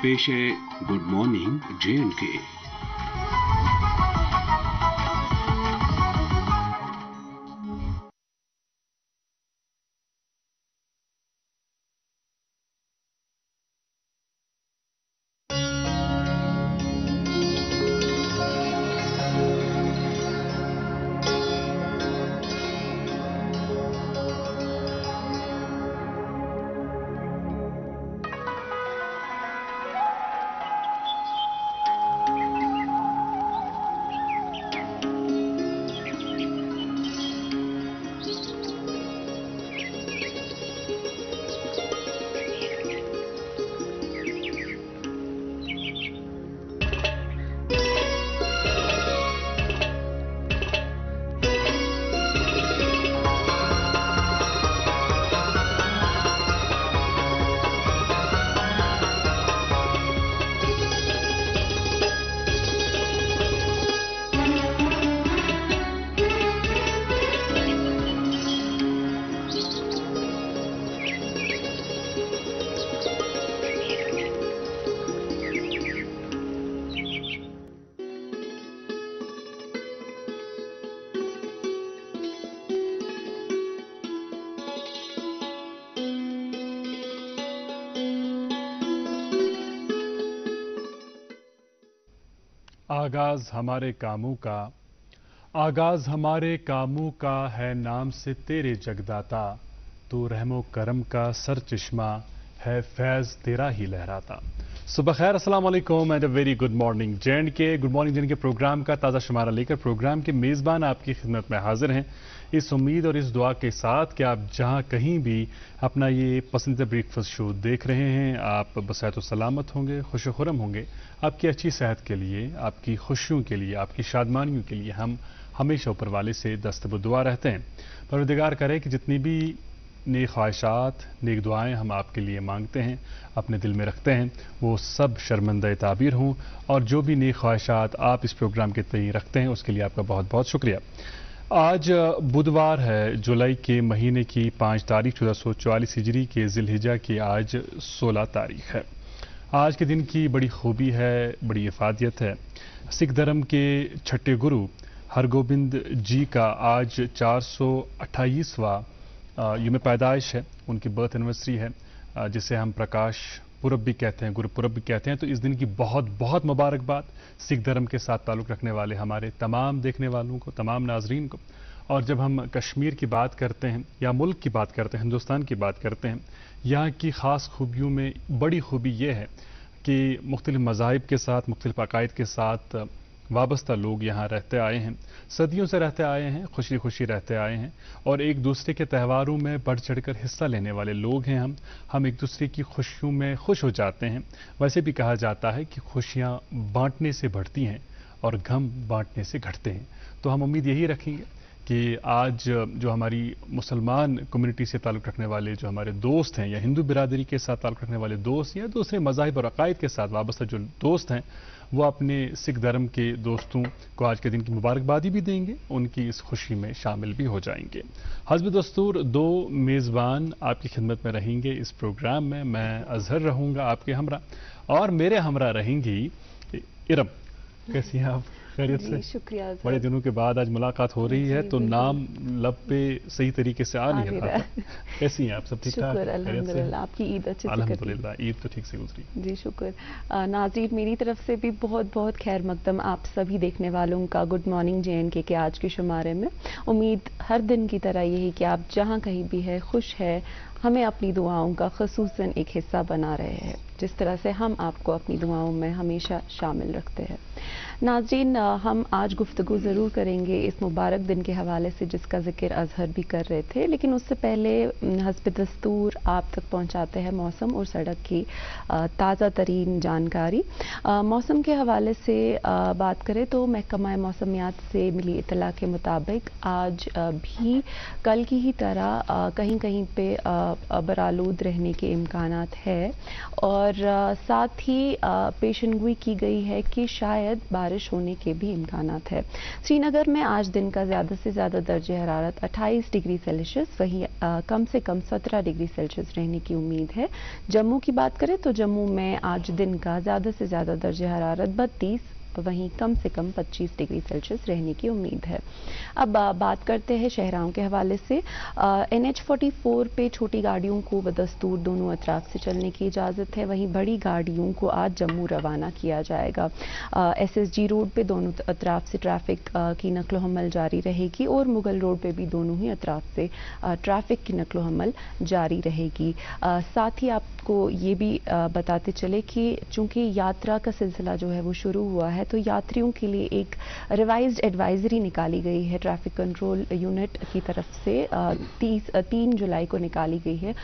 पेश है good morning J&K। आगाज हमारे कामों का, आगाज हमारे कामों का है नाम से तेरे जगदाता। तू रहमो करम का सर चश्मा है, फैज तेरा ही लहराता। सुबह खैर, अस्सलाम वालेकुम and a very good morning J&K। Good morning J&K program का ताज़ा शुमारा लेकर प्रोग्राम के मेज़बान आपकी खिदमत में हाजिर हैं, इस उम्मीद और इस दुआ के साथ कि आप जहां कहीं भी अपना ये पसंदीदा ब्रेकफास्ट शो देख रहे हैं, आप बसैत सलामत होंगे, खुश खुरम होंगे। आपकी अच्छी सेहत के लिए, आपकी खुशियों के लिए, आपकी शादमानियों के लिए हम हमेशा ऊपर वाले से दस्तब दुआ रहते हैं। परवरदिगार करे कि जितनी भी नेक ख्वाहिशात, नेक दुआएं हम आपके लिए मांगते हैं, अपने दिल में रखते हैं, वो सब शर्मिंदा ताबीर हों। और जो भी नेक ख्वाहिशात आप इस प्रोग्राम के तय रखते हैं, उसके लिए आपका बहुत बहुत शुक्रिया। आज बुधवार है, जुलाई के महीने की 5 तारीख 1444 हिजरी के जिलहिजा की आज 16 तारीख है। आज के दिन की बड़ी खूबी है, बड़ी इफादियत है। सिख धर्म के छठे गुरु हरगोबिंद जी का आज 428वां यौम पैदाइश है, उनकी बर्थ एनिवर्सरी है, जिसे हम प्रकाश पुरब भी कहते हैं, गुरुपुरब भी कहते हैं। तो इस दिन की बहुत बहुत मुबारकबाद सिख धर्म के साथ ताल्लुक़ रखने वाले हमारे तमाम देखने वालों को, तमाम नाजरीन को। और जब हम कश्मीर की बात करते हैं या मुल्क की बात करते हैं, हिंदुस्तान की बात करते हैं, यहाँ की ख़ास खूबियों में बड़ी खूबी ये है कि मुख्तलिफ मज़ाहिब के साथ, मुख्तलिफ अकायद के साथ वाबस्ता लोग यहाँ रहते आए हैं, सदियों से रहते आए हैं, खुशी खुशी रहते आए हैं। और एक दूसरे के त्योहारों में बढ़ चढ़कर हिस्सा लेने वाले लोग हैं हम एक दूसरे की खुशियों में खुश हो जाते हैं। वैसे भी कहा जाता है कि खुशियाँ बांटने से बढ़ती हैं और गम बांटने से घटते हैं। तो हम उम्मीद यही रखेंगे कि आज जो हमारी मुसलमान कम्युनिटी से ताल्लुक़ रखने वाले जो हमारे दोस्त हैं, या हिंदू बिरादरी के साथ ताल्लुक़ रखने वाले दोस्त, या दूसरे मज़ाहिब और अकायद के साथ वाबस्ता जो दोस्त हैं, वो अपने सिख धर्म के दोस्तों को आज के दिन की मुबारकबादी भी देंगे, उनकी इस खुशी में शामिल भी हो जाएंगे। हस्ब दस्तूर 2 मेज़बान आपकी खिदमत में रहेंगे इस प्रोग्राम में। मैं अजहर रहूँगा आपके हमरा, और मेरे हमरा रहेंगी इरम। कैसी हैं आप? खैरियत से? शुक्रिया। बड़े दिनों के बाद आज मुलाकात हो रही है, तो नाम लब पे सही तरीके से आ नहीं रहा। कैसी हैं आप? सब ठीक ठाक? अल्हम्दुलिल्लाह। आपकी ईद अच्छे से? अल्हम्दुलिल्लाह, ईद तो ठीक से गुजरी जी, शुक्र। नाज़रीन, मेरी तरफ से भी बहुत बहुत खैर मकदम आप सभी देखने वालों का गुड मॉर्निंग J&K के आज के शुमारे में। उम्मीद हर दिन की तरह यही कि आप जहाँ कहीं भी है, खुश है, हमें अपनी दुआओं का खसूसन एक हिस्सा बना रहे हैं, जिस तरह से हम आपको अपनी दुआओं में हमेशा शामिल रखते हैं। नाज़रीन, हम आज गुफ्तगू ज़रूर करेंगे इस मुबारक दिन के हवाले से जिसका जिक्र अजहर भी कर रहे थे, लेकिन उससे पहले हस्ब दस्तूर आप तक पहुंचाते हैं मौसम और सड़क की ताज़ा तरीन जानकारी। मौसम के हवाले से बात करें तो महकमा मौसमियात से मिली इतला के मुताबिक आज भी कल की ही तरह कहीं कहीं पे बरालूद रहने के इम्कानात है, और اور ساتھ ہی پیشنگوئی کی گئی ہے کہ شاید بارش ہونے کے بھی امکانات ہے۔ سری نگر میں آج دن کا زیادہ سے زیادہ درجہ حرارت 28 ڈگری سیلسیس، وہیں کم سے کم 17 ڈگری سیلسیس رہنے کی امید ہے۔ جموں کی بات کریں تو جموں میں آج دن کا زیادہ سے زیادہ درجہ حرارت 32، وہیں کم سے کم 25 ڈگری سیلسیس رہنے کی امید ہے۔ اب بات کرتے ہیں شہراہوں کے حوالے سے۔ NH 44 پہ چھوٹی گاڑیوں کو بدستور دونوں اطراف سے چلنے کی اجازت ہے، وہیں بڑی گاڑیوں کو آج جموں روانہ کیا جائے گا۔ SSG روڈ پہ دونوں اطراف سے ٹریفک کی نقل و حمل جاری رہے گی اور مغل روڈ پہ بھی دونوں ہی اطراف سے ٹریفک کی نقل و حمل جاری رہے گی۔ ساتھ ہی آپ کو یہ بھی بتاتے چلے کہ چونکہ یاترا کا سلسلہ جو ہے وہ شروع ہوا ہے تو یاتریوں کے لیے ایک ریوائزڈ ایڈوائزری نکالی گئی ہے ٹریفک کنٹرول یونٹ کی طرف سے، 3 جولائی کو نکالی گئی ہے۔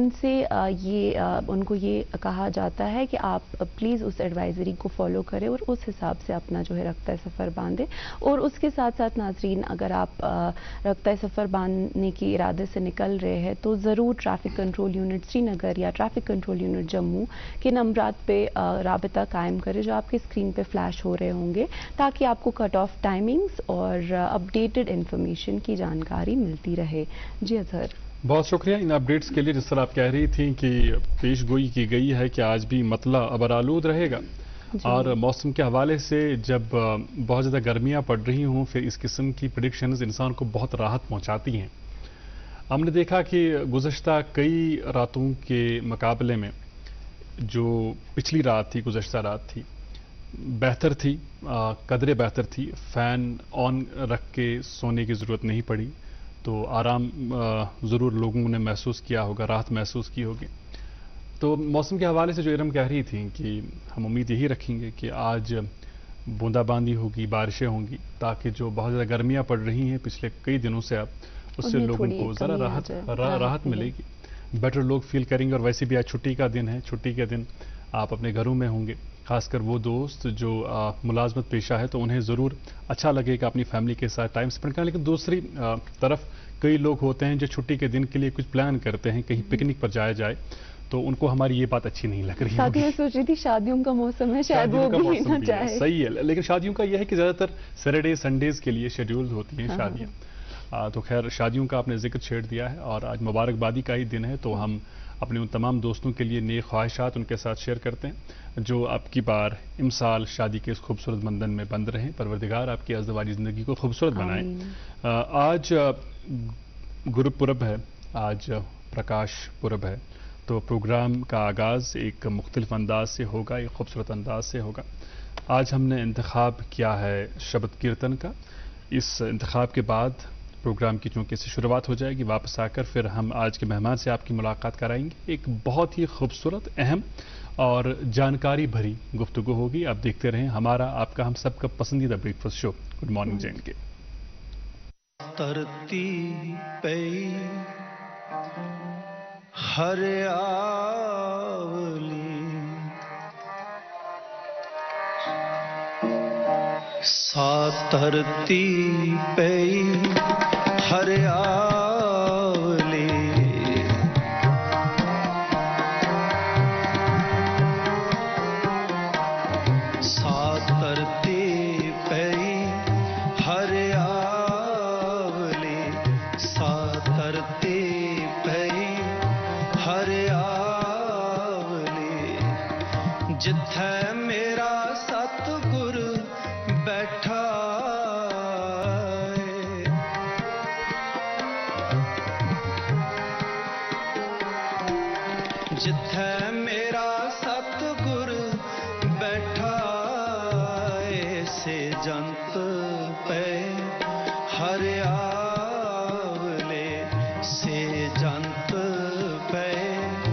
ان کو یہ کہا جاتا ہے کہ آپ پلیز اس ایڈوائزری کو فالو کریں اور اس حساب سے اپنا جو ہے رختہ سفر باندھیں۔ اور اس کے ساتھ ساتھ ناظرین، اگر آپ رختہ سفر باندھنے کے ارادے سے نکل رہے ہیں تو ضرور traffic control unit Srinagar یا ٹریفک کنٹرول یونٹ جموں کے نمبرات پہ رابطہ قائم کریں جو آپ کی اسکرین پہ فلیش ہو رہے ہوں گے، تاکہ آپ کو کٹ آف ٹائمنگز اور اپڈیٹڈ انفارمیشن کی جانکاری ملتی رہے۔ جی اظہر، بہت شکریہ ان اپڈیٹس کے لیے۔ جس طرح آپ کہہ رہی تھیں کہ پیش گوئی کی گئی ہے کہ آج بھی مطلع ابرآلود رہے گا، اور موسم کے حوالے سے جب بہت زیادہ گرمیاں پڑ رہی ہوں پھر اس قسم کی پریڈکشنز انسان کو بہت راحت پہنچاتی ہیں۔ ہم نے دیکھا کہ گزشتہ کئی راتوں کے مقابلے میں جو پچھلی رات تھی، گزشتہ رات تھی، بہتر تھی، قدرے بہتر تھی۔ فین آن رکھ کے سونے کی ضرورت نہیں پڑی، تو آرام ضرور لوگوں نے محسوس کیا ہوگا، راحت محسوس کی ہوگی۔ تو موسم کے حوالے سے جو ارم کہہ رہی تھیں کہ ہم امید یہی رکھیں گے کہ آج بوندا باندی ہوگی، بارشیں ہوں گی، تاکہ جو بہت زیادہ گرمیاں پڑ رہی ہیں پچھلے کئی دنوں سے اب اس سے لوگوں کو ذرا راحت ملے گی، بیٹر لوگ فیل کریں گے۔ اور ویسے بھی آج چھٹی کا دن ہے، چھٹی کے دن آپ اپنے گھروں میں ہوں گے، خاص کر وہ دوست جو ملازمت پیشہ ہے تو انہیں ضرور اچھا لگے گا اپنی فیملی کے ساتھ ٹائم اسپینڈ کرنا۔ لیکن دوسری طرف کئی لوگ ہوتے ہیں جو چھٹی کے دن کے لیے کچھ پلان کرتے ہیں، کہیں پکنک پر جایا جائے، تو ان کو ہماری یہ بات اچھی نہیں لگ رہی ہے۔ ساتھ میں سوچ رہی تھی شادیوں کا موسم ہے، شاید وہ بھی نہ چاہے۔ صحیح ہے، لیکن شادیوں کا یہ ہے کہ زیادہ تر سیٹرڈے سنڈیز کے لیے شیڈیول ہوتی ہیں شادیاں۔ تو خیر، شادیوں کا آپ نے ذکر چھیڑ دیا ہے، اور آج مبارکبادی کا ہی دن ہے، تو ہم اپنے ان تمام دوستوں کے لیے نیک خواہشات ان کے ساتھ شیئر کرتے ہیں جو اب کی بار امسال شادی کے اس خوبصورت بندھن میں بند رہیں۔ پروردگار آپ کی ازدواجی زندگی کو خوبصورت بنائیں۔ آج گرو پورب ہے، آج پرکاش پورب ہے، تو پروگرام کا آغاز ایک مختلف انداز سے ہوگا، ایک خوبصورت انداز سے ہوگا۔ آج ہم نے انتخاب کیا ہے شبد کیرتن کا۔ اس انتخاب کے بعد پروگرام کی چونکہ سے شروعات ہو جائے گی، واپس آ کر پھر ہم آج کے مہمان سے آپ کی ملاقات کرائیں گے۔ ایک بہت ہی خوبصورت، اہم اور جانکاری بھری گفتگو ہوگی۔ آپ دیکھتے رہیں ہمارا، آپ کا، ہم سب کا پسندیدہ breakfast show good morning J and K. ਧਰਤੀ ਪਈ ਹਰਿਆਵਲੀ ਸਾ ਧਰਤੀ ਪਈ ਹਰਿਆਵਲੀ ਸਾ ਧਰਤੀ ਪਈ ਹਰਿਆਵਲੀ ਸਾ ਧਰਤੀ ਪਈ ਹਰਿਆਵਲੀ ਜਿੱਥੇ ਮੇਰਾ ਸਤਿਗੁਰ ਬੈਠਾ ਏ ਜਿੱਥੇ ਮੇਰਾ ਸਤਿਗੁਰ ਬੈਠਾ ਏ ਸੇ ਜੰਤ ਪਏ ਹਰਿਆਵਲੇ ਸੇ ਜੰਤ ਪਏ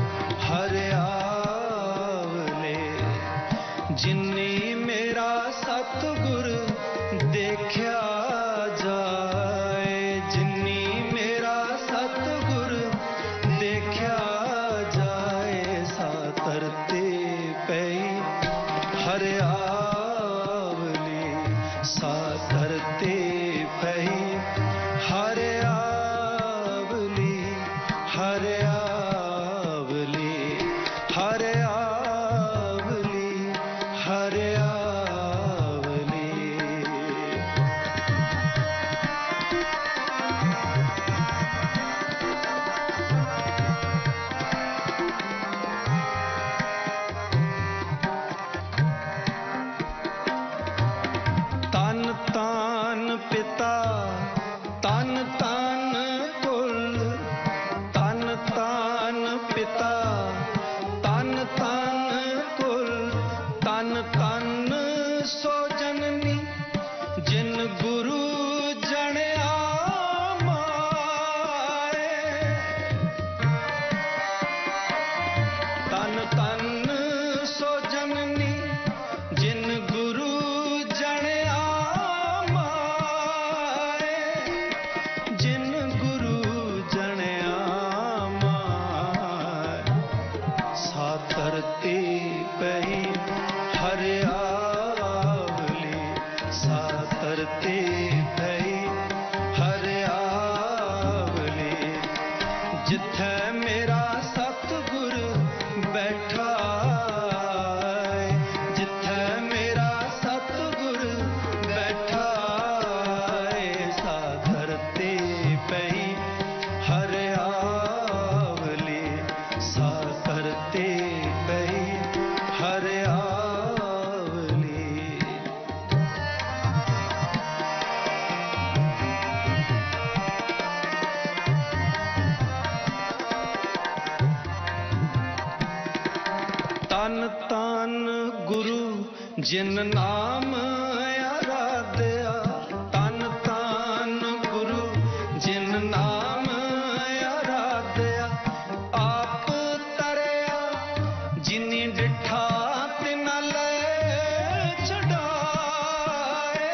ਹਰਿਆਵਲੇ ਜਿਨੀ ਮੇਰਾ ਸਤਿਗੁਰ ਦੇਖਿਆ ਜਾਏ ਜਿਨੀ ਮੇਰਾ ਸਤਿਗੁਰ ਦੇਖਿਆ ਜਾਏ ਸਾ ਧਰਤੀ ਪਈ ਹਰਿਆਵਲੀ ਸਾ ਧਰਤੀ ਪਈ धरती पही हरियावली सा धरती पही हरियावली जिथे मेरा सतगुर बैठा है जिथे मेरा सतगुर बैठा है सा धरती पही हरियावली सा धरती पही हरियावली तन तन गुरु जिन नाम आराध्या तन तन गुरु जिन नाम आराध्या आप तरया जिनी डिठा तिन ले छड़ाए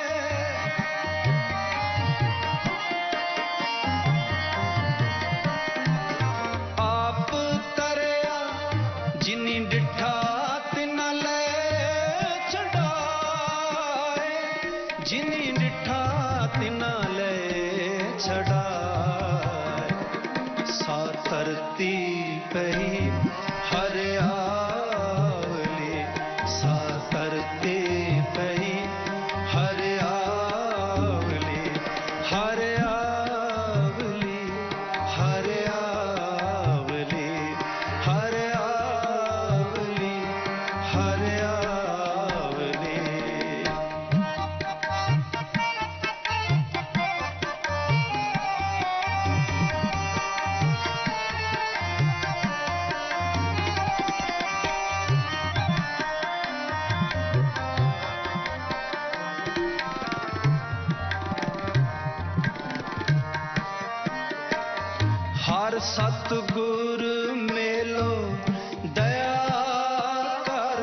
आप तरया जिनी डिठा तिन ले छड़ाए जिनी डिठा तिन ले छड़ाए सा धरती पही हरियावली सा धरती पही हरियावली हरियावली हरियावली हरियावली हरियावली हर सतगुर मेलो दया कर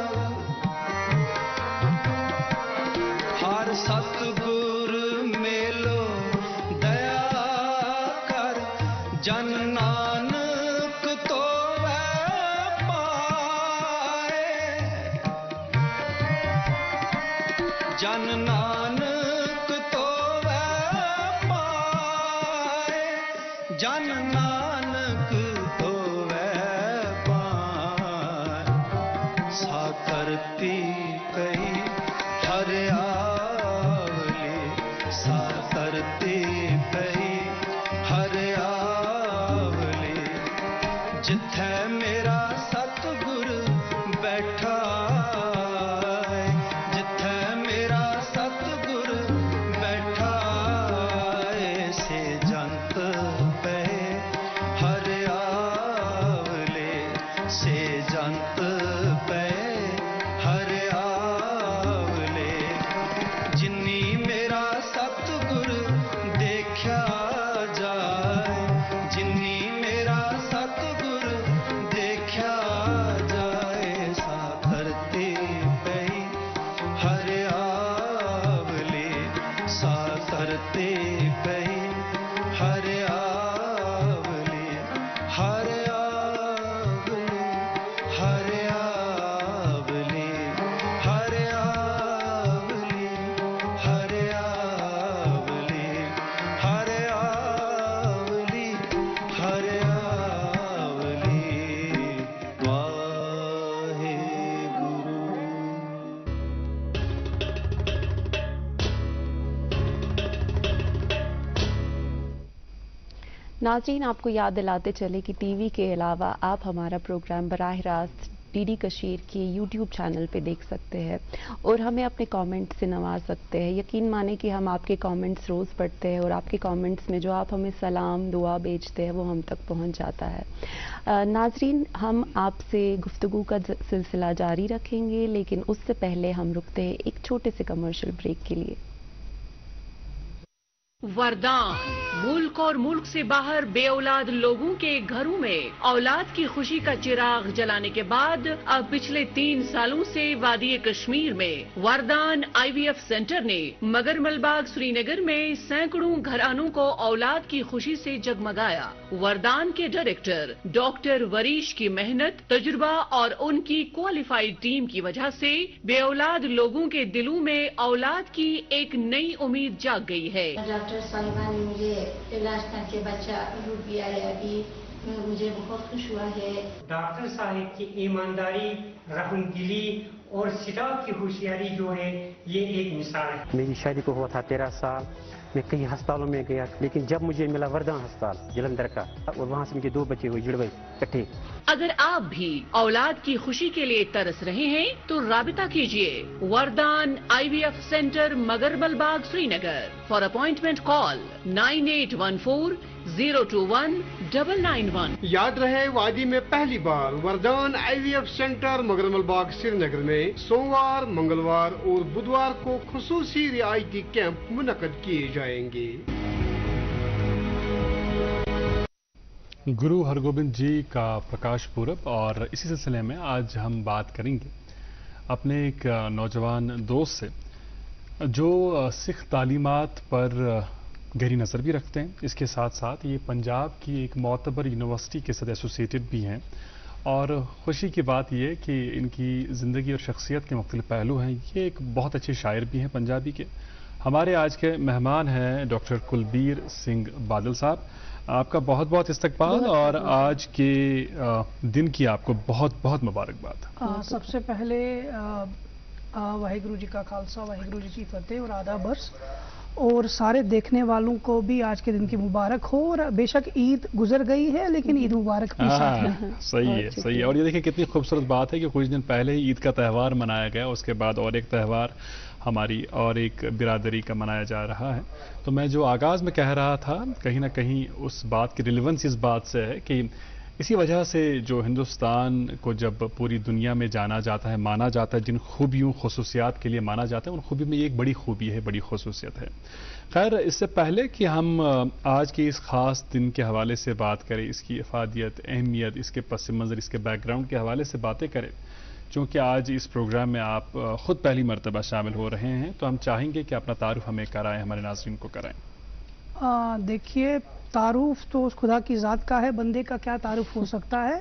हर सतगुर मेलो दया कर जन नानक तो वह पाए जन नानक तो वह पाए जन नानक तो वह पाए सा धरती पही हरियावली सा धरती पही हरियावली जिथे मेरा सतगुर बैठा है जिथे मेरा सतगुर बैठा है से जंत पे हरियावली से जंत पे हरियावली जिन्नी मेरा सतगुर देखा जाए जिन्नी मेरा सतगुर देखा जाए सा धरती पे हरियावली सा धरती पे हरियावली हरियावली हरियावली हरियावली हरियावली हरियावली हरियावली वाहेगुरु। नाज़रीन, आपको याद दिलाते चले कि टीवी के अलावा आप हमारा प्रोग्राम बराह रास्त डीडी कशीर के यूट्यूब चैनल पे देख सकते हैं और हमें अपने कमेंट से नवाज सकते हैं। यकीन माने कि हम आपके कमेंट्स रोज़ पढ़ते हैं और आपके कमेंट्स में जो आप हमें सलाम दुआ भेजते हैं वो हम तक पहुंच जाता है। नाज़रीन, हम आपसे गुफ्तगू का सिलसिला जारी रखेंगे, लेकिन उससे पहले हम रुकते हैं एक छोटे से कमर्शियल ब्रेक के लिए। वरदान मुल्क और मुल्क से बाहर बेऔलाद लोगों के घरों में औलाद की खुशी का चिराग जलाने के बाद अब पिछले 3 सालों से वादी कश्मीर में वरदान IVF सेंटर ने मगर मलबाग श्रीनगर में सैकड़ों घरानों को औलाद की खुशी से जगमगाया। वरदान के डायरेक्टर डॉक्टर वरीश की मेहनत, तजुर्बा और उनकी क्वालिफाइड टीम की वजह से बेऔलाद लोगों के दिलों में औलाद की एक नई उम्मीद जाग गई है। डॉक्टर साहिबा ने मुझे इलाज करके बच्चा रूप दिया है, अभी मुझे बहुत खुश हुआ है। डॉक्टर साहिब की ईमानदारी, रहमदिली और सिटाव की होशियारी जो है ये एक मिसाल है। मेरी शादी को हुआ था 13 साल, मैं कई अस्पतालों में गया, लेकिन जब मुझे मिला वरदान अस्पताल जलंधर का, और वहाँ से मुझे 2 बच्चे हुए जुड़वे इकट्ठे। अगर आप भी औलाद की खुशी के लिए तरस रहे हैं तो राबिता कीजिए Vardaan IVF center Magar Malbagh Srinagar. For appointment call 9814 021 991। याद रहे, वादी में पहली बार वरदान IVF सेंटर मगरमल बाग श्रीनगर में सोमवार, मंगलवार और बुधवार को खुसूसी रियायती कैंप मुनक्कद किए जाएंगे। गुरु हरगोबिंद जी का प्रकाश पूरब, और इसी सिलसिले में आज हम बात करेंगे अपने एक नौजवान दोस्त से जो सिख तालीमात पर गहरी नज़र भी रखते हैं। इसके साथ साथ ये पंजाब की एक मोतबर यूनिवर्सिटी के साथ एसोसिएटेड भी हैं, और खुशी की बात ये कि इनकी ज़िंदगी और शख्सियत के मुख्तलिफ पहलू हैं। ये एक बहुत अच्छे शायर भी हैं पंजाबी के। हमारे आज के मेहमान हैं डॉक्टर कुलबीर सिंह बादल साहब। आपका बहुत बहुत इस्तकबाल और आज के दिन की आपको बहुत बहुत मुबारकबाद। सबसे पहले वाहिगुरु जी का खालसा, वाहिगुरु जी की फतेह और आदाब अर्ज़, और सारे देखने वालों को भी आज के दिन की मुबारक हो। और बेशक ईद गुजर गई है, लेकिन ईद मुबारक भी साथ में। सही है, सही है। और ये देखिए कितनी खूबसूरत बात है कि कुछ दिन पहले ही ईद का त्यौहार मनाया गया, उसके बाद और एक त्यौहार हमारी और एक बिरादरी का मनाया जा रहा है। तो मैं जो आगाज़ में कह रहा था, कहीं ना कहीं उस बात की रिलेवेंस इस बात से है कि इसी वजह से जो हिंदुस्तान को जब पूरी दुनिया में जाना जाता है, माना जाता है, जिन खूबियों खुसूसियात के लिए माना जाता है, उन खूबी में एक बड़ी खूबी है, बड़ी खुसूसियत है। खैर, इससे पहले कि हम आज के इस ख़ास दिन के हवाले से बात करें, इसकी इफादियत, अहमियत, इसके पस मंज़र, इसके बैकग्राउंड के हवाले से बातें करें, चूँकि आज इस प्रोग्राम में आप ख़ुद पहली मरतबा शामिल हो रहे हैं, तो हम चाहेंगे कि अपना तारुफ हमें कराएं, हमारे नाज़रीन को कराएं। देखिए, तारुफ तो उस खुदा की ज़ात का है, बंदे का क्या तारुफ हो सकता है।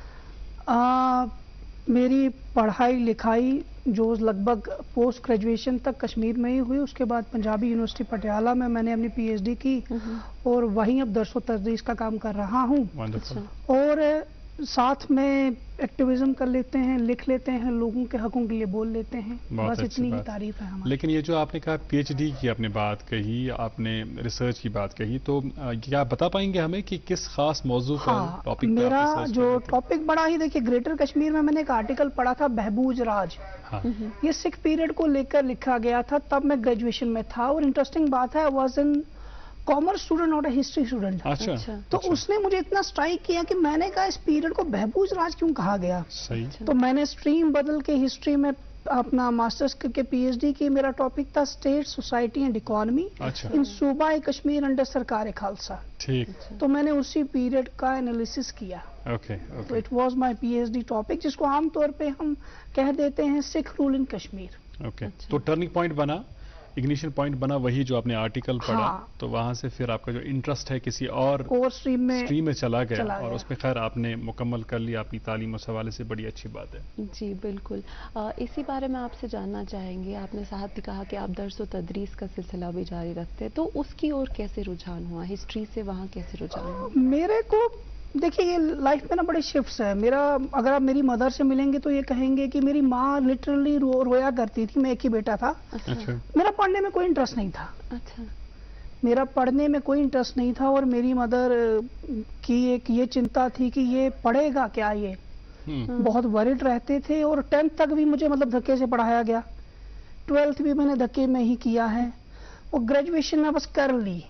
मेरी पढ़ाई लिखाई जो लगभग पोस्ट ग्रेजुएशन तक कश्मीर में ही हुई, उसके बाद पंजाबी यूनिवर्सिटी पटियाला में मैंने अपनी PhD की, और वहीं अब दर्स व तदरीस का काम कर रहा हूँ। और साथ में एक्टिविज्म कर लेते हैं, लिख लेते हैं, लोगों के हकों के लिए बोल लेते हैं। बस इतनी ही तारीफ है हमारी। लेकिन ये जो आपने कहा PhD की आपने बात कही, आपने रिसर्च की बात कही, तो क्या बता पाएंगे हमें कि किस खास मौजू पर टॉपिक? मेरा जो टॉपिक बड़ा ही, देखिए, ग्रेटर कश्मीर में मैंने एक आर्टिकल पढ़ा था, बहबूज राज। ये सिख पीरियड को लेकर लिखा गया था, तब मैं ग्रेजुएशन में था। और इंटरेस्टिंग बात है, was in commerce student, not a history student. तो उसने मुझे इतना स्ट्राइक किया कि मैंने कहा इस पीरियड को बहबूज राज क्यों कहा गया। तो मैंने स्ट्रीम बदल के हिस्ट्री में अपना मास्टर्स के PhD की। मेरा टॉपिक था state, society and economy in सूबा कश्मीर अंडर सरकार खालसा। ठीक। तो मैंने उसी पीरियड का एनालिसिस किया। तो it was my PhD topic, जिसको आमतौर पे हम कह देते हैं सिख रूल इन कश्मीर। तो टर्निंग पॉइंट बना, इग्निशन पॉइंट बना वही जो आपने आर्टिकल पढ़ा। तो वहां से फिर आपका जो इंटरेस्ट है किसी और स्ट्रीम में चला गया, और उसमें खैर आपने मुकम्मल कर लिया अपनी तालीम। उस हवाले से बड़ी अच्छी बात है। जी बिल्कुल। इसी बारे में आपसे जानना चाहेंगे, आपने साहब भी कहा कि आप दर्स व तदरीस का सिलसिला भी जारी रखते हैं, तो उसकी ओर कैसे रुझान हुआ, हिस्ट्री से वहाँ कैसे रुझान हुआ? मेरे को देखिए, ये लाइफ में ना बड़े शिफ्ट्स है। मेरा, अगर आप मेरी मदर से मिलेंगे तो ये कहेंगे कि मेरी माँ लिटरली रोया करती थी। मैं एक ही बेटा था। मेरा पढ़ने में कोई इंटरेस्ट नहीं था। मेरा पढ़ने में कोई इंटरेस्ट नहीं था, और मेरी मदर की एक ये चिंता थी कि ये पढ़ेगा क्या, ये बहुत वरिड रहते थे। और 10th तक भी मुझे मतलब धक्के से पढ़ाया गया, 12th भी मैंने धक्के में ही किया है, और ग्रेजुएशन में बस कर ली।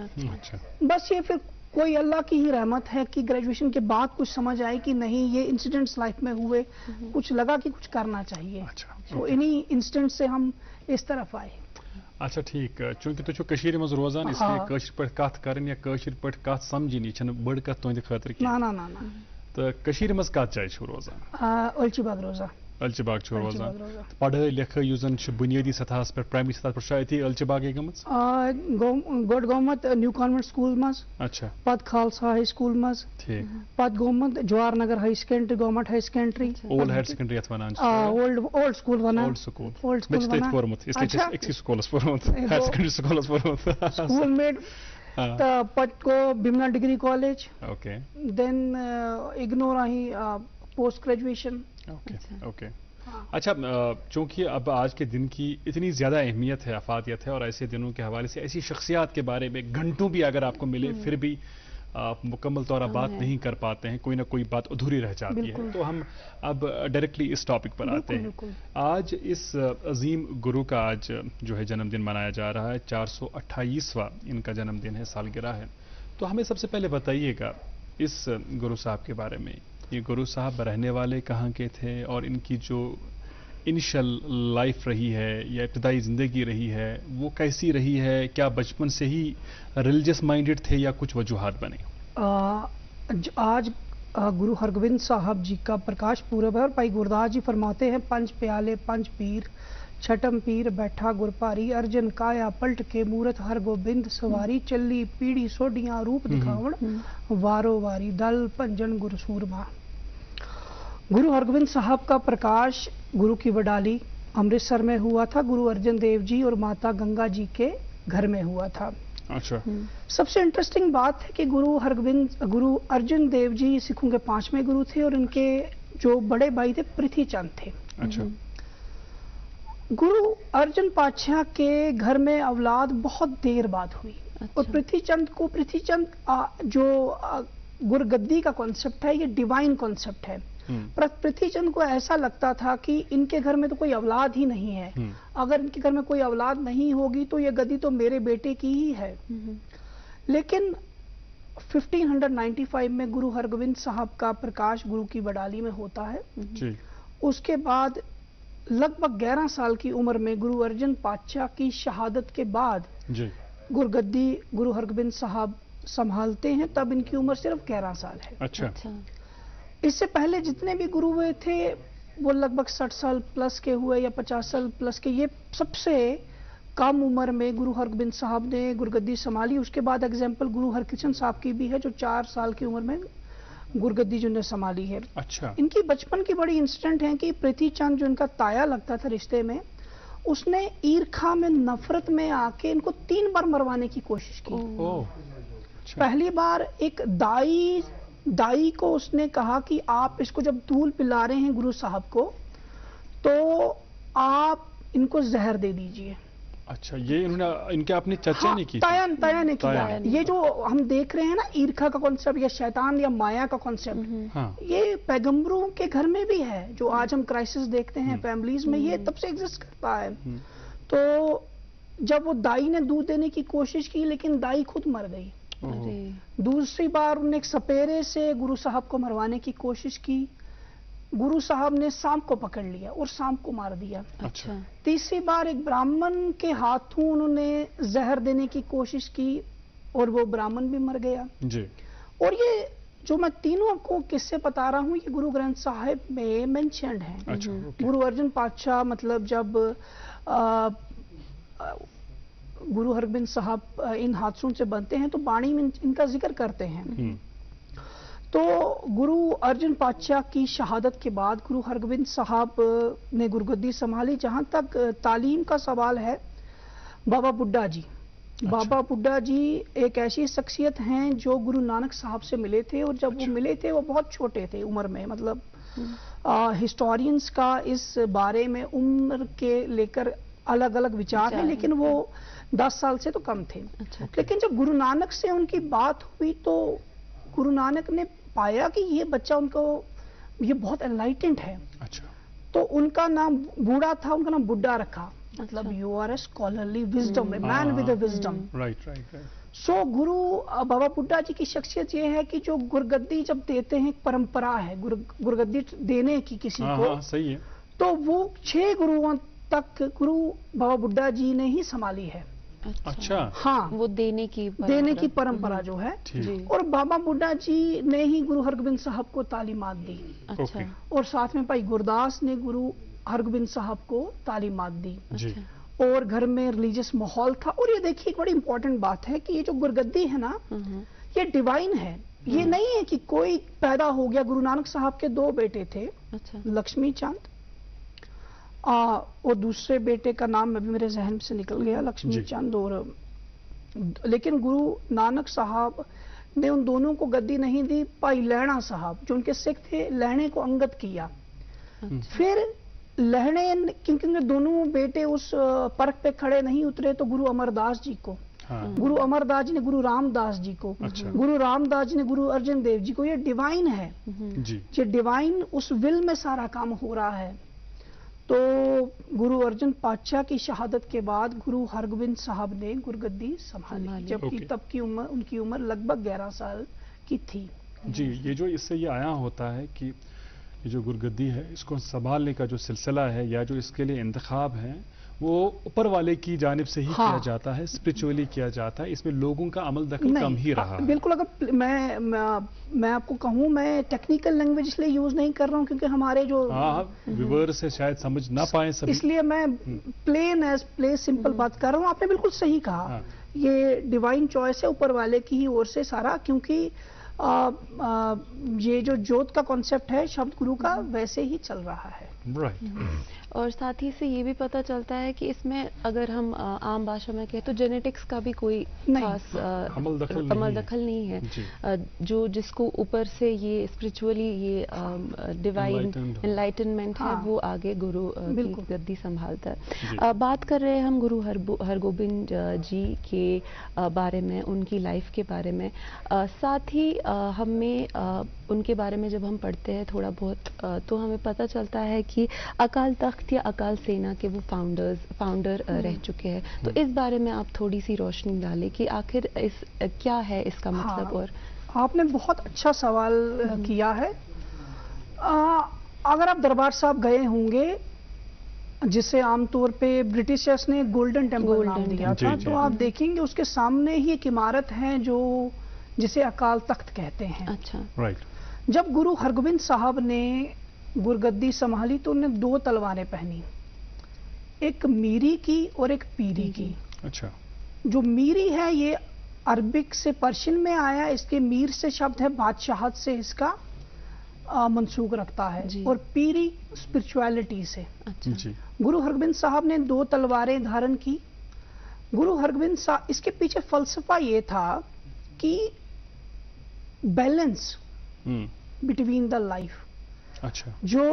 बस ये फिर कोई अल्लाह की ही रहमत है कि ग्रेजुएशन के बाद कुछ समझ आई कि नहीं, ये इंसिडेंट्स लाइफ में हुए, कुछ लगा कि कुछ करना चाहिए। तो इन्हीं इंसिडेंट से हम इस तरफ आए। अच्छा ठीक चूंकि तुम कशीर मज रोजान इसलिए कशीर पे कथ करन या कशीर पे कथ समझनी छन बड़ कथ तुंद खतर की ना ना ना ना तो कशीर मज कथ जाय छु रोजान अलचबाग रोजा अलचबाग छु रोजान पढ़ाई लिखाई युजन छु बुनियादी सतह पर प्राइमरी सतह पर शायद अलचबाग गमत गोड गोमत न्यू कॉन्वेंट स्कूल मज अच्छा पद खालसा हाई स्कूल मज ठीक पद गोमत Jawahar Nagar high secondary government high secondary old higher secondary अथ वनान ओल्ड स्कूल वना ओल्ड स्कूल वना पोरमुत इसलिए एक स्कूल पोरमुत हायर सेकेंडरी स्कूल पोरमुत स्कूल मेड पद को बिमला degree college okay then ignore आही पोस्ट ग्रेजुएशन ओके अच्छा चूंकि अब आज के दिन की इतनी ज़्यादा अहमियत है अफादियत है और ऐसे दिनों के हवाले से ऐसी शख्सियात के बारे में घंटों भी अगर आपको मिले फिर भी मुकम्मल तौर पर बात नहीं कर पाते हैं, कोई ना कोई बात अधूरी रह जाती है। तो हम अब डायरेक्टली इस टॉपिक पर आते हैं। आज इस अजीम गुरु का आज जो है जन्मदिन मनाया जा रहा है, 428वां इनका जन्मदिन है, सालगिरह है। तो हमें सबसे पहले बताइएगा इस गुरु साहब के बारे में। ये गुरु साहब रहने वाले कहाँ के थे और इनकी जो इनिशियल लाइफ रही है या इब्तदाई ज़िंदगी रही है वो कैसी रही है? क्या बचपन से ही रिलीजियस माइंडेड थे या कुछ वजूहात बने? आज गुरु हरगोबिंद साहब जी का प्रकाश पूरब है और भाई गुरदास जी फरमाते हैं, पंच प्याले पंच पीर छठम पीर बैठा गुरपारी, अर्जन काया पलट के मूरत हर गोबिंद सवारी, चली पीढ़ी सोडियां रूप दिखावण वारो वारी, दल पंजन गुरु सूरमा। गुरु हरगोबिंद साहब का प्रकाश गुरु की वडाली अमृतसर में हुआ था। गुरु अर्जन देव जी और माता गंगा जी के घर में हुआ था। अच्छा। सबसे इंटरेस्टिंग बात है कि गुरु अर्जन देव जी सिखों के 5वें गुरु थे और उनके जो बड़े भाई थे पृथ्वी चंद थे। अच्छा। गुरु अर्जन पातशाह के घर में औलाद बहुत देर बाद हुई। अच्छा। और पृथ्वी चंद जो गुरगद्दी का कॉन्सेप्ट है ये डिवाइन कॉन्सेप्ट है। पर पृथ्वी चंद को ऐसा लगता था कि इनके घर में तो कोई औलाद ही नहीं है, अगर इनके घर में कोई औलाद नहीं होगी तो ये गद्दी तो मेरे बेटे की ही है। लेकिन 1595 में गुरु हरगोबिंद साहब का प्रकाश गुरु की बडाली में होता है। जी। उसके बाद लगभग 11 साल की उम्र में गुरु अर्जन पातशाह की शहादत के बाद गुरगद्दी गुरु हरगोबिंद साहब संभालते हैं, तब इनकी उम्र सिर्फ 11 साल है। अच्छा। इससे पहले जितने भी गुरु हुए थे वो लगभग 60 साल प्लस के हुए या 50 साल प्लस के। ये सबसे कम उम्र में गुरु हरगोबिंद साहब ने गुरगद्दी संभाली। उसके बाद एग्जाम्पल गुरु हरकृष्ण साहब की भी है जो 4 साल की उम्र में गुरगद्दी जो ने संभाली है। अच्छा। इनकी बचपन की बड़ी इंसिडेंट है कि पृथ्वी चंद जो इनका ताया लगता था रिश्ते में, उसने ईर्खा में नफरत में आके इनको 3 बार मरवाने की कोशिश की। अच्छा। पहली बार एक दाई को उसने कहा कि आप इसको जब दूध पिला रहे हैं गुरु साहब को तो आप इनको जहर दे दीजिए। अच्छा, ये इन्होंने इनके अपने चर्चा नहीं की? ताया ने किया। ये जो हम देख रहे हैं ना ईर्खा का कॉन्सेप्ट या शैतान या माया का कॉन्सेप्ट, ये पैगंबरों के घर में भी है। जो आज हम क्राइसिस देखते हैं फैमिलीज में, ये तब से एग्जिस्ट करता है। तो जब वो दाई ने दूध देने की कोशिश की लेकिन दाई खुद मर गई। दूसरी बार उन्होंने एक सपेरे से गुरु साहब को मरवाने की कोशिश की। गुरु साहब ने सांप को पकड़ लिया और सांप को मार दिया। अच्छा। तीसरी बार एक ब्राह्मण के हाथों उन्होंने जहर देने की कोशिश की और वो ब्राह्मण भी मर गया। जी। और ये जो मैं तीनों को किस्से बता रहा हूँ ये गुरु ग्रंथ साहिब में मेंशन्ड है। अच्छा, गुरु अर्जन पातशाह मतलब जब गुरु हरगोबिंद साहब इन हादसों से बनते हैं तो बाणी में इनका जिक्र करते हैं। तो गुरु अर्जन पातशाह की शहादत के बाद गुरु हरगोबिंद साहब ने गुरगद्दी संभाली। जहां तक तालीम का सवाल है, बाबा बुड्ढा जी। अच्छा। बाबा बुड्ढा जी एक ऐसी शख्सियत हैं जो गुरु नानक साहब से मिले थे और जब वो मिले थे वो बहुत छोटे थे उम्र में। मतलब हिस्टोरियंस का इस बारे में उम्र के लेकर अलग अलग विचार है, लेकिन वो 10 साल से तो कम थे। अच्छा। लेकिन जब गुरु नानक से उनकी बात हुई तो गुरु नानक ने पाया कि ये बच्चा उनको ये बहुत एनलाइटेंड है। अच्छा। तो उनका नाम बूढ़ा था, उनका नाम बुड्ढा रखा। मतलब you are a scholarly wisdom, a man with a wisdom. Right. So Guru Baba बुड्ढा जी की शख्सियत ये है कि जो गुरगद्दी जब देते हैं, परंपरा है गुरगद्दी देने की किसी को। सही है। तो वो 6 गुरुओं तक गुरु बाबा बुड्ढा जी ने ही संभाली है। अच्छा, हाँ, वो देने की परंपरा जो है, और बाबा बुड्ढा जी ने ही गुरु हरगोबिंद साहब को तालीमात दी। अच्छा, और साथ में भाई गुरदास ने गुरु हरगोबिंद साहब को तालीमात दी। और घर में रिलीजियस माहौल था। और ये देखिए एक बड़ी इंपॉर्टेंट बात है कि ये जो गुरगद्दी है ना, ये डिवाइन है। ये नहीं है कि कोई पैदा हो गया। गुरु नानक साहब के 2 बेटे थे, लक्ष्मी चंद और दूसरे बेटे का नाम अभी मेरे जहन से निकल गया, लक्ष्मी चंद। और लेकिन गुरु नानक साहब ने उन दोनों को गद्दी नहीं दी। भाई लहणा साहब जो उनके सिख थे, लहणे को अंगत किया। फिर लहणे, क्योंकि उनके दोनों बेटे उस परख पे खड़े नहीं उतरे, तो गुरु अमरदास जी को, गुरु अमरदास जी ने गुरु रामदास जी को, गुरु रामदास जी ने गुरु अर्जन देव जी को। ये डिवाइन है जी, ये डिवाइन उस विल में सारा काम हो रहा है। तो गुरु अर्जन पातशाह की शहादत के बाद गुरु हरगोबिंद साहब ने गुरगद्दी संभाली, जबकि तब की उम्र, उनकी उम्र लगभग 11 साल की थी जी। ये जो इससे ये आया होता है कि ये जो गुरगद्दी है, इसको संभालने का जो सिलसिला है या जो इसके लिए इंतखाब है, वो ऊपर वाले की जानिब से ही किया जाता है, स्पिरिचुअली किया जाता है। इसमें लोगों का अमल दखल कम ही रहा है। बिल्कुल। अगर मैं आपको कहूँ, मैं टेक्निकल लैंग्वेज इसलिए यूज नहीं कर रहा हूँ क्योंकि हमारे जो व्यूअर्स है शायद समझ ना पाए सभी, इसलिए मैं प्ले सिंपल बात कर रहा हूँ। आपने बिल्कुल सही कहा, ये डिवाइन चॉइस है ऊपर वाले की ही ओर से सारा, क्योंकि ये जो ज्योत का कॉन्सेप्ट है शब्द गुरु का वैसे ही चल रहा है। और साथ ही से ये भी पता चलता है कि इसमें अगर हम आम भाषा में कहें तो जेनेटिक्स का भी कोई खास अमल दखल नहीं है। जो जिसको ऊपर से ये स्पिरिचुअली ये डिवाइन एनलाइटनमेंट है, वो आगे गुरु की गद्दी संभालता है। बात कर रहे हैं हम गुरु हरगोबिंद जी के बारे में, उनकी लाइफ के बारे में। साथ ही हमें उनके बारे में जब हम पढ़ते हैं थोड़ा बहुत, तो हमें पता चलता है कि अकाल तख्त या अकाल सेना के वो फाउंडर रह चुके हैं। तो इस बारे में आप थोड़ी सी रोशनी डालें कि आखिर क्या है इसका मतलब। और आपने बहुत अच्छा सवाल किया है। अगर आप दरबार साहब गए होंगे, जिसे आमतौर पे ब्रिटिशर्स ने गोल्डन टेम्पल नाम दिया था, तो आप देखेंगे उसके सामने ही एक इमारत है जो जिसे अकाल तख्त कहते हैं। अच्छा, राइट। जब गुरु हरगोबिंद साहब ने गुरगद्दी संभाली तो उन्होंने 2 तलवारें पहनी, एक मीरी की और एक पीरी की। अच्छा। जो मीरी है ये अरबिक से पर्शियन में आया, इसके मीर से शब्द है, बादशाहत से इसका मंसूब रखता है, और पीरी स्पिरिचुअलिटी से। अच्छा। गुरु हरगोबिंद साहब ने 2 तलवारें धारण की। गुरु हरगोबिंद साहब, इसके पीछे फलसफा ये था कि बैलेंस बिटवीन द लाइफ। अच्छा।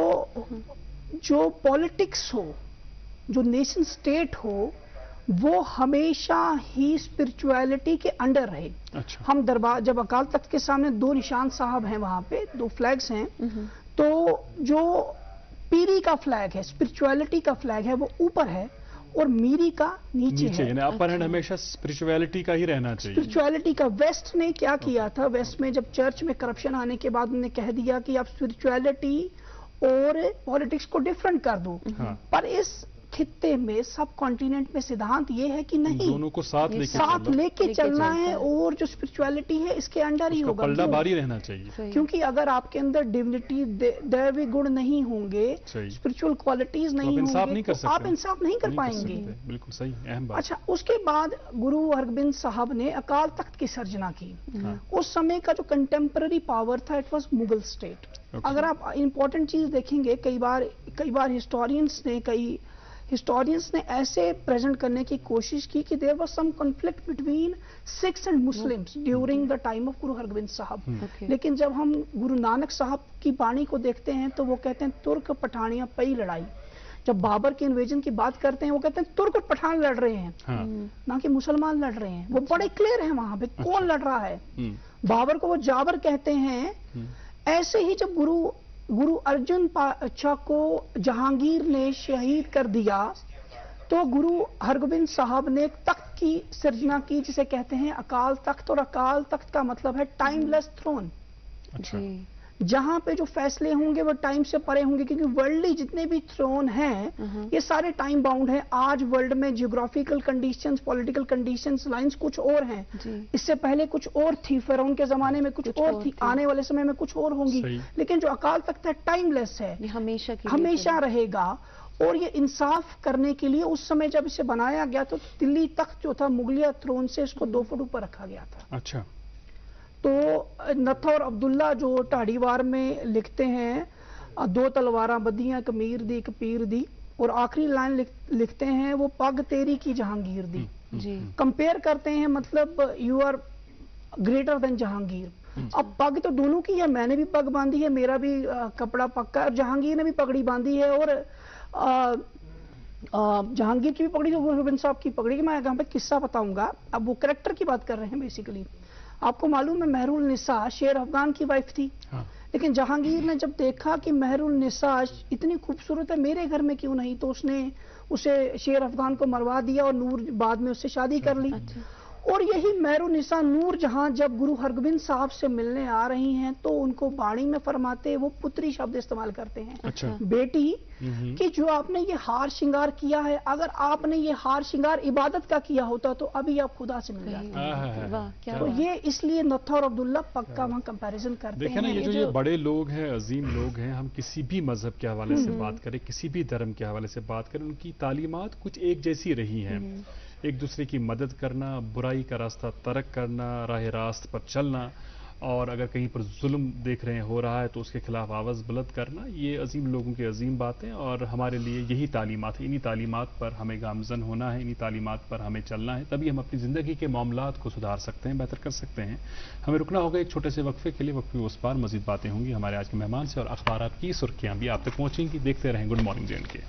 जो पॉलिटिक्स हो, जो नेशन स्टेट हो, वो हमेशा ही स्पिरिचुअलिटी के अंडर रहे। अच्छा। हम दरबार, जब अकाल तख्त के सामने 2 निशान साहब हैं, वहां पे 2 फ्लैग्स हैं, तो जो पीरी का फ्लैग है, स्पिरिचुअलिटी का फ्लैग है, वो ऊपर है, और मीरी का नीचे है। यानी अपर हैंड हमेशा स्पिरिचुअलिटी का ही रहना चाहिए। स्पिरिचुअलिटी का। वेस्ट ने क्या किया था, वेस्ट में जब चर्च में करप्शन आने के बाद उन्होंने कह दिया कि आप स्पिरिचुअलिटी और पॉलिटिक्स को डिफरेंट कर दो। पर इस खित्ते में, सब कॉन्टिनेंट में सिद्धांत ये है कि नहीं, दोनों को साथ लेके चलना है, और जो स्पिरिचुअलिटी है इसके अंडर ही होगा, पलड़ा भारी रहना चाहिए। क्योंकि अगर आपके अंदर डिविनिटी, दैवी गुण नहीं होंगे, स्पिरिचुअल क्वालिटीज नहीं होंगे, तो आप इंसाफ नहीं कर पाएंगे। बिल्कुल सही, अहम बात। अच्छा, उसके बाद गुरु हरगोबिंद साहब ने अकाल तख्त की सर्जना की। उस समय का जो कंटेम्पररी पावर था, इट वॉज मुगल स्टेट। अगर आप इंपॉर्टेंट चीज देखेंगे, कई बार हिस्टोरियंस ने ऐसे प्रेजेंट करने की कोशिश की कि there was some conflict between Sikhs and Muslims during the time of Guru Hargobind साहब। लेकिन जब हम गुरु नानक साहब की बाणी को देखते हैं तो वो कहते हैं तुर्क पठानिया पई लड़ाई। जब बाबर के इन्वेजन की बात करते हैं, वो कहते हैं तुर्क और पठान लड़ रहे हैं, ना कि मुसलमान लड़ रहे हैं। वो बड़े क्लियर है वहां पे कौन लड़ रहा है। बाबर को वो जाबर कहते हैं। ऐसे ही जब गुरु अर्जुन पातशाह को जहांगीर ने शहीद कर दिया, तो गुरु हरगोबिंद साहब ने तख्त की सृजना की, जिसे कहते हैं अकाल तख्त। और अकाल तख्त का मतलब है टाइमलेस थ्रोन। अच्छा। जहां पे जो फैसले होंगे वो टाइम से परे होंगे, क्योंकि वर्ल्डली जितने भी थ्रोन हैं ये सारे टाइम बाउंड हैं। आज वर्ल्ड में geographical conditions, political conditions, lines कुछ और हैं, इससे पहले कुछ और थी, फिरौन के जमाने में कुछ और थी, आने वाले समय में कुछ और होंगी, लेकिन जो अकाल तख्त है टाइमलेस है, हमेशा रहेगा। और ये इंसाफ करने के लिए उस समय जब इसे बनाया गया तो दिल्ली तख्त जो था मुगलिया थ्रोन से इसको 2 फुट ऊपर रखा गया था। अच्छा। तो नथौर अब्दुल्ला जो ढाड़ीवार में लिखते हैं, 2 तलवारां बदियां, एक मीर दी एक पीर दी, और आखिरी लाइन लिखते हैं वो पग तेरी की जहांगीर दी। कंपेयर करते हैं, मतलब you are greater than Jahangir. अब पग तो दोनों की है, मैंने भी पग बांधी है, मेरा भी कपड़ा पक्का है, और जहांगीर ने भी पगड़ी बांधी है, और जहांगीर की भी पगड़ी, हुसैन साहब की पगड़ी। मैं यहाँ पे किस्सा बताऊंगा। अब वो कैरेक्टर की बात कर रहे हैं बेसिकली। आपको मालूम है महरुल निसा शेर अफगान की वाइफ थी, लेकिन जहांगीर ने जब देखा कि महरुल निसा इतनी खूबसूरत है, मेरे घर में क्यों नहीं, तो उसने उसे शेर अफगान को मरवा दिया और नूर बाद में उससे शादी कर ली। और यही महरुल निसा नूर जहां जब गुरु हरगोबिंद साहब से मिलने आ रही हैं तो उनको बाणी में फरमाते, वो पुत्री शब्द इस्तेमाल करते हैं, बेटी कि जो आपने ये हार श्रृंगार किया है, अगर आपने ये हार श्रृंगार इबादत का किया होता तो अभी आप खुदा से मिल जाते। तो ये इसलिए नथौर अब्दुल्ला पक्का वहां कंपैरिजन करते हैं। देखिए ना, ये जो ये बड़े लोग हैं, अजीम लोग हैं, हम किसी भी मजहब के हवाले से बात करें, किसी भी धर्म के हवाले से बात करें, उनकी तालीमात कुछ एक जैसी रही हैं। एक दूसरे की मदद करना, बुराई का रास्ता तर्क करना, राह रास्त पर चलना, और अगर कहीं पर जुल्म देख रहे हैं हो रहा है तो उसके खिलाफ आवाज़ बुलंद करना, ये अजीम लोगों की अजीम बातें। और हमारे लिए यही तालीमात है, इन्हीं तालीमात पर हमें गामजन होना है, इन्हीं तालीमात पर हमें चलना है, तभी हम अपनी ज़िंदगी के मामलात को सुधार सकते हैं, बेहतर कर सकते हैं। हमें रुकना होगा एक छोटे से वक्फे के लिए। वक्फे उस पार मज़ीद बातें होंगी हमारे आज के मेहमान से, और अखबारात की सुर्खियाँ भी आप तक पहुँचेंगी। देखते रहें गुड मॉर्निंग जे&के।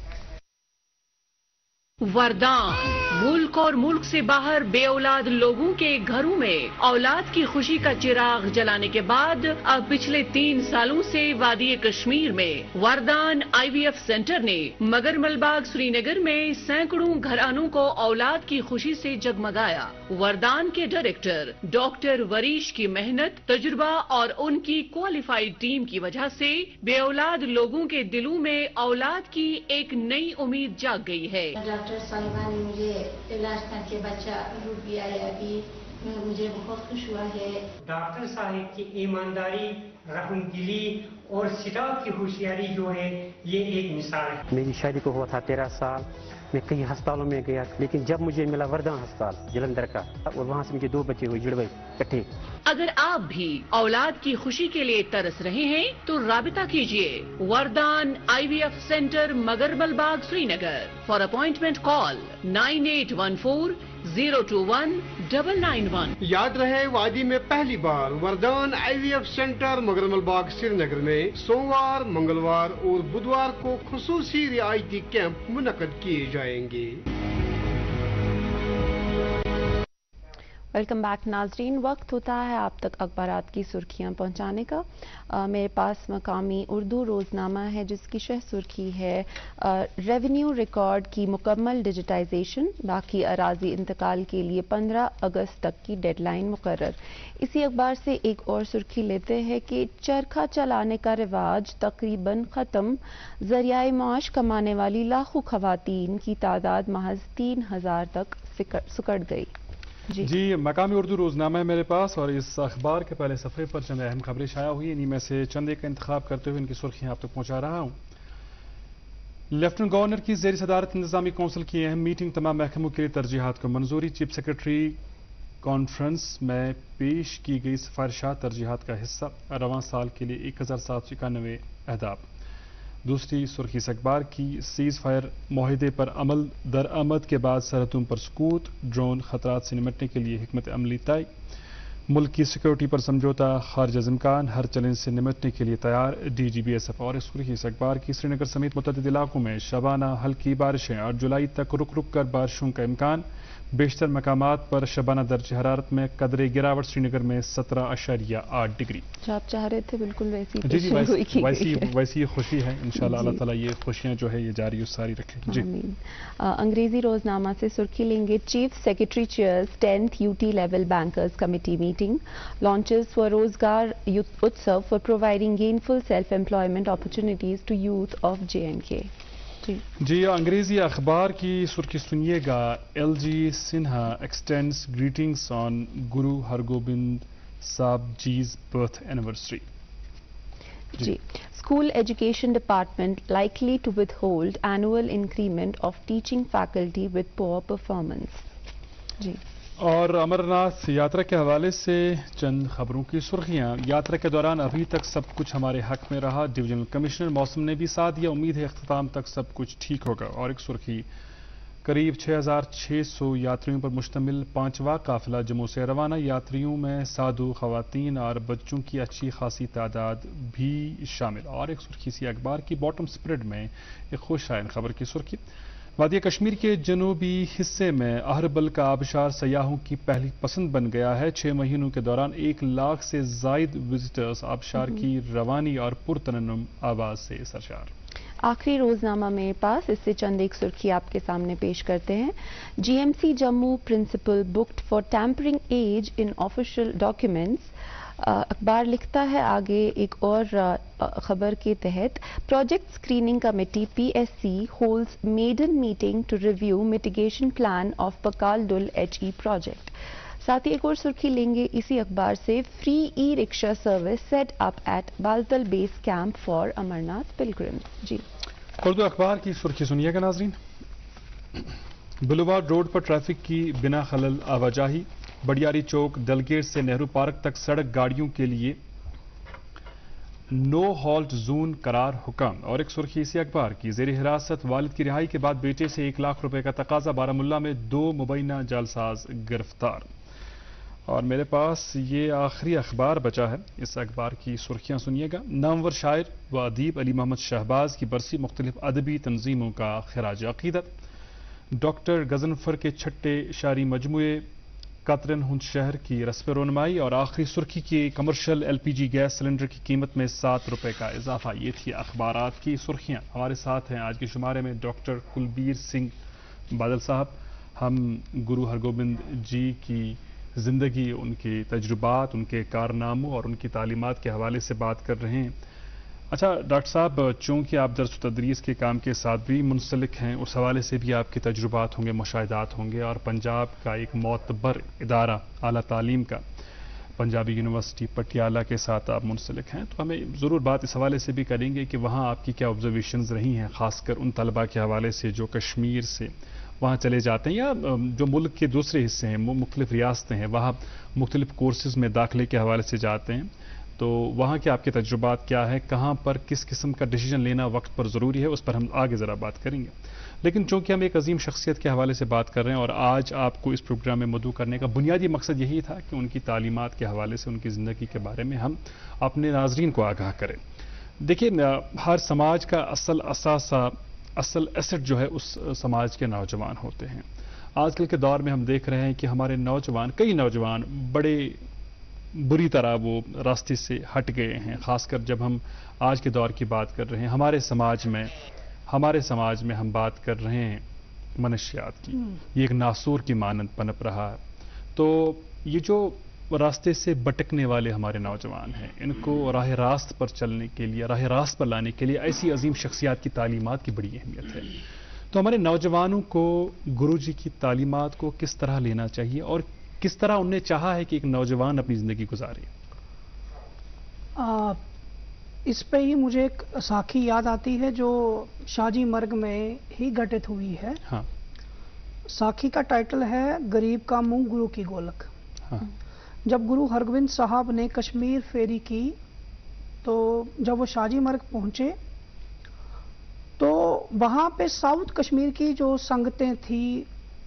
वरदान, मुल्क और मुल्क से बाहर बेऔलाद लोगों के घरों में औलाद की खुशी का चिराग जलाने के बाद अब पिछले 3 सालों से वादी कश्मीर में वरदान IVF सेंटर ने मगरमलबाग श्रीनगर में सैकड़ों घरानों को औलाद की खुशी से जगमगाया। वरदान के डायरेक्टर डॉक्टर वरीश की मेहनत, तजुर्बा और उनकी क्वालिफाइड टीम की वजह से बेऔलाद लोगों के दिलों में औलाद की एक नई उम्मीद जाग गई है। डॉक्टर साहिबा ने मुझे इलाज करके बच्चा रूप दिया है, अभी मुझे बहुत खुश हुआ है। डॉक्टर साहिब की ईमानदारी, रहमदिली और सिताब की होशियारी जो है ये एक मिसाल है। मेरी शादी को हुआ था 13 साल, मैं कई अस्पतालों में गया, लेकिन जब मुझे मिला वरदान अस्पताल जलंधर का, और वहाँ से मुझे 2 बच्चे हुए जुड़वे इकट्ठे। अगर आप भी औलाद की खुशी के लिए तरस रहे हैं तो राबिता कीजिए Vardaan IVF center Magarmalbagh Srinagar. For appointment call 9814-021-991। याद रहे, वादी में पहली बार वरदान IVF सेंटर मगरमलबाग श्रीनगर में सोमवार, मंगलवार और बुधवार को खुसूसी रियायती कैंप मुनक्कद किए जाएंगे। वेलकम बैक नाजरीन। वक्त होता है आप तक अखबारात की सुर्खियां पहुंचाने का। मेरे पास मकामी उर्दू रोजनामा है जिसकी शह सुर्खी है रेवेन्यू रिकॉर्ड की मुकम्मल डिजिटाइजेशन, बाकी अराजी इंतकाल के लिए 15 अगस्त तक की डेडलाइन मुकर्रर। इसी अखबार से एक और सुर्खी लेते हैं कि चरखा चलाने का रिवाज तकरीबन खत्म, जरियाए माश कमाने वाली लाखों खवातीन की तादाद महज 3000 तक सुकड़ गई। जी मकामी उर्दू रोजनामा है मेरे पास, और इस अखबार के पहले सफ़े पर चंद अहम खबरें शाया हुई, इन्हीं में से चंद एक का इंतखाब करते हुए इनकी सुर्खियां आप तक पहुंचा रहा हूं। लेफ्टिनेंट गवर्नर की ज़ेर सदारत इंतजामी कौंसिल की अहम मीटिंग, तमाम महकमों के लिए तरजीहात को मंजूरी। चीफ सेक्रेटरी कॉन्फ्रेंस में पेश की गई सिफारिशात तरजीहात का हिस्सा, रवां साल के लिए 1791 अहदाफ। दूसरी सुर्खी इस अखबार की, सीज फायर माहिदे पर अमल दरआमद के बाद सरहदों पर सकूत, ड्रोन खतरात से निपटने के लिए हिकमत अमली तय, मुल्क की सिक्योरिटी पर समझौता खारिज इम्कान, हर चैलेंज से निपटने के लिए तैयार DGBSF। और सुर्खी इस अखबार की, श्रीनगर समेत मुतअद्दिद इलाकों में शबाना हल्की बारिशें, 8 जुलाई तक रुक रुक कर बारिशों का इम्कान, बेशतर मकामात पर शबाना दर्ज हरारत में कदरे गिरावट, श्रीनगर में 17.8 डिग्री। जो आप चाह रहे थे बिल्कुल वैसी वैसी खुशी है। इंशाल्लाह अल्लाह ताला ये खुशियां जो है ये जारी और सारी रखे। जी अंग्रेजी रोजनामा से सुर्खी लेंगे, chief secretary chairs 10th UT level bankers committee meeting. meeting launches for Rozgar Youth Utsav for providing gainful self-employment opportunities to youth of J&K. جی انگریزی اخبار کی سرخی سنیے گا. LG Sinha extends greetings on Guru Hargobind Sahib Ji's birth anniversary. G School Education Department likely to withhold annual increment of teaching faculty with poor performance. جی اور امرناتھ یاترا کے حوالے سے چند خبروں کی سرخیاں. یاترا کے دوران ابھی تک سب کچھ ہمارے حق میں رہا. ڈویژنل کمشنر موسم نے بھی ساتھ دیا. امید ہے اختتام تک سب کچھ ٹھیک ہوگا. اور ایک سرخی قریب 6,600 یاتریوں پر مشتمل 5واں قافلہ جموں سے روانہ. یاتریوں میں سادھو، خواتین اور بچوں کی اچھی خاصی تعداد بھی شامل. اور ایک سرخی سی اخبار کی باٹم سپریڈ میں ایک خوش آئند خبر کی سرخی. وادی کشمیر کے جنوبی حصے میں اہربل کا آبشار سیاحوں کی پہلی پسند بن گیا ہے. 6 مہینوں کے دوران 1 لاکھ سے زائد وزٹرز آبشار کی روانی اور پرترنم آواز سے سرشار. آخری روزنامہ میرے پاس، اس سے چند ایک سرخی آپ کے سامنے پیش کرتے ہیں. GMC Jammu principal booked for tampering age in official documents. اخبار لکھتا ہے آگے ایک اور خبر کے تحت project screening committee PSC holds maiden meeting to review mitigation plan of Pakal Dul HE project. ساتھ ہی ایک اور سرخی لیں گے اسی اخبار سے. Free e rickshaw service set up at Baltal base camp for Amarnath pilgrims. جی اردو اخبار کی سرخی سنیے گا ناظرین. بلوارڈ روڈ پر ٹریفک کی بنا خلل آواجاہی. بڑیاری چوک ڈلگیٹ سے نہرو پارک تک سڑک گاڑیوں کے لیے نو ہالٹ زون قرار حکم. اور ایک سرخی اسی اخبار کی. زیر حراست والد کی رہائی کے بعد بیٹے سے 1 لاکھ روپے کا تقاضا. بارہمولہ میں 2 مبینہ جعلساز گرفتار. اور میرے پاس یہ آخری اخبار بچا ہے. اس اخبار کی سرخیاں سنیے گا. نامور شاعر و ادیب علی محمد شہباز کی برسی. مختلف ادبی تنظیموں کا خراج عقیدت. ڈاکٹر غضنفر کے چھٹے شعری مجموعے قطرن ہند شہر کی رسم رونمائی. اور آخری سرخی کی کمرشل LPG گیس سلنڈر کی قیمت میں 7 روپے کا اضافہ. یہ تھی اخبارات کی سرخیاں. ہمارے ساتھ ہیں آج کے شمارے میں ڈاکٹر کلبیر سنگھ بادل صاحب. ہم گرو ہرگوبند جی کی زندگی، ان کے تجربات، ان کے کارناموں اور ان کی تعلیمات کے حوالے سے بات کر رہے ہیں. اچھا ڈاکٹر صاحب، چونکہ آپ درس و تدریس کے کام کے ساتھ بھی منسلک ہیں، اس حوالے سے بھی آپ کے تجربات ہوں گے، مشاہدات ہوں گے. اور پنجاب کا ایک معتبر ادارہ اعلیٰ تعلیم کا پنجابی یونیورسٹی پٹیالہ کے ساتھ آپ منسلک ہیں، تو ہمیں ضرور بات اس حوالے سے بھی کریں گے کہ وہاں آپ کی کیا آبزرویشنز رہی ہیں، خاص کر ان طلباء کے حوالے سے جو کشمیر سے وہاں چلے جاتے ہیں یا جو ملک کے دوسرے حصے ہیں، مختلف ریاستیں ہیں، وہاں مختلف کورسز میں داخلے کے حوالے سے جاتے ہیں. تو وہاں کے آپ کے تجربات کیا ہے، کہاں پر کس قسم کا ڈیسیجن لینا وقت پر ضروری ہے، اس پر ہم آگے ذرا بات کریں گے. لیکن چونکہ ہم ایک عظیم شخصیت کے حوالے سے بات کر رہے ہیں اور آج آپ کو اس پروگرام میں مدعو کرنے کا بنیادی مقصد یہی تھا کہ ان کی تعلیمات کے حوالے سے، ان کی زندگی کے بارے میں ہم اپنے ناظرین کو آگاہ کریں. دیکھیے، ہر سماج کا اصل اثاثہ، اصل ایسٹ جو ہے اس سماج کے نوجوان ہوتے ہیں. آج کل کے دور میں ہم دیکھ رہے ہیں کہ ہمارے نوجوان، کئی نوجوان بڑے بری طرح وہ راستے سے ہٹ گئے ہیں. خاص کر جب ہم آج کے دور کی بات کر رہے ہیں، ہمارے سماج میں ہم بات کر رہے ہیں منشیات کی. یہ ایک ناسور کی مانند پنپ رہا ہے. تو یہ جو راستے سے بٹکنے والے ہمارے نوجوان ہیں، ان کو راہ راست پر چلنے کے لیے، راہ راست پر لانے کے لیے ایسی عظیم شخصیات کی تعلیمات کی بڑی اہمیت ہے. تو ہمارے نوجوانوں کو گرو جی کی تعلیمات کو کس طرح لینا چاہیے اور کس طرح انہیں چاہا ہے کہ ایک نوجوان اپنی زندگی گزارے؟ اس پہ ہی مجھے ایک ساکھی یاد آتی ہے جو شاجی مرگ میں ہی گھٹت ہوئی ہے. ہاں. ساکھی کا ٹائٹل ہے غریب کا منہ گرو کی گولک. ہاں. جب گرو ہرگوبند صاحب نے کشمیر فیری کی تو جب وہ شاجی مرگ پہنچے تو وہاں پہ ساؤتھ کشمیر کی جو سنگتیں تھیں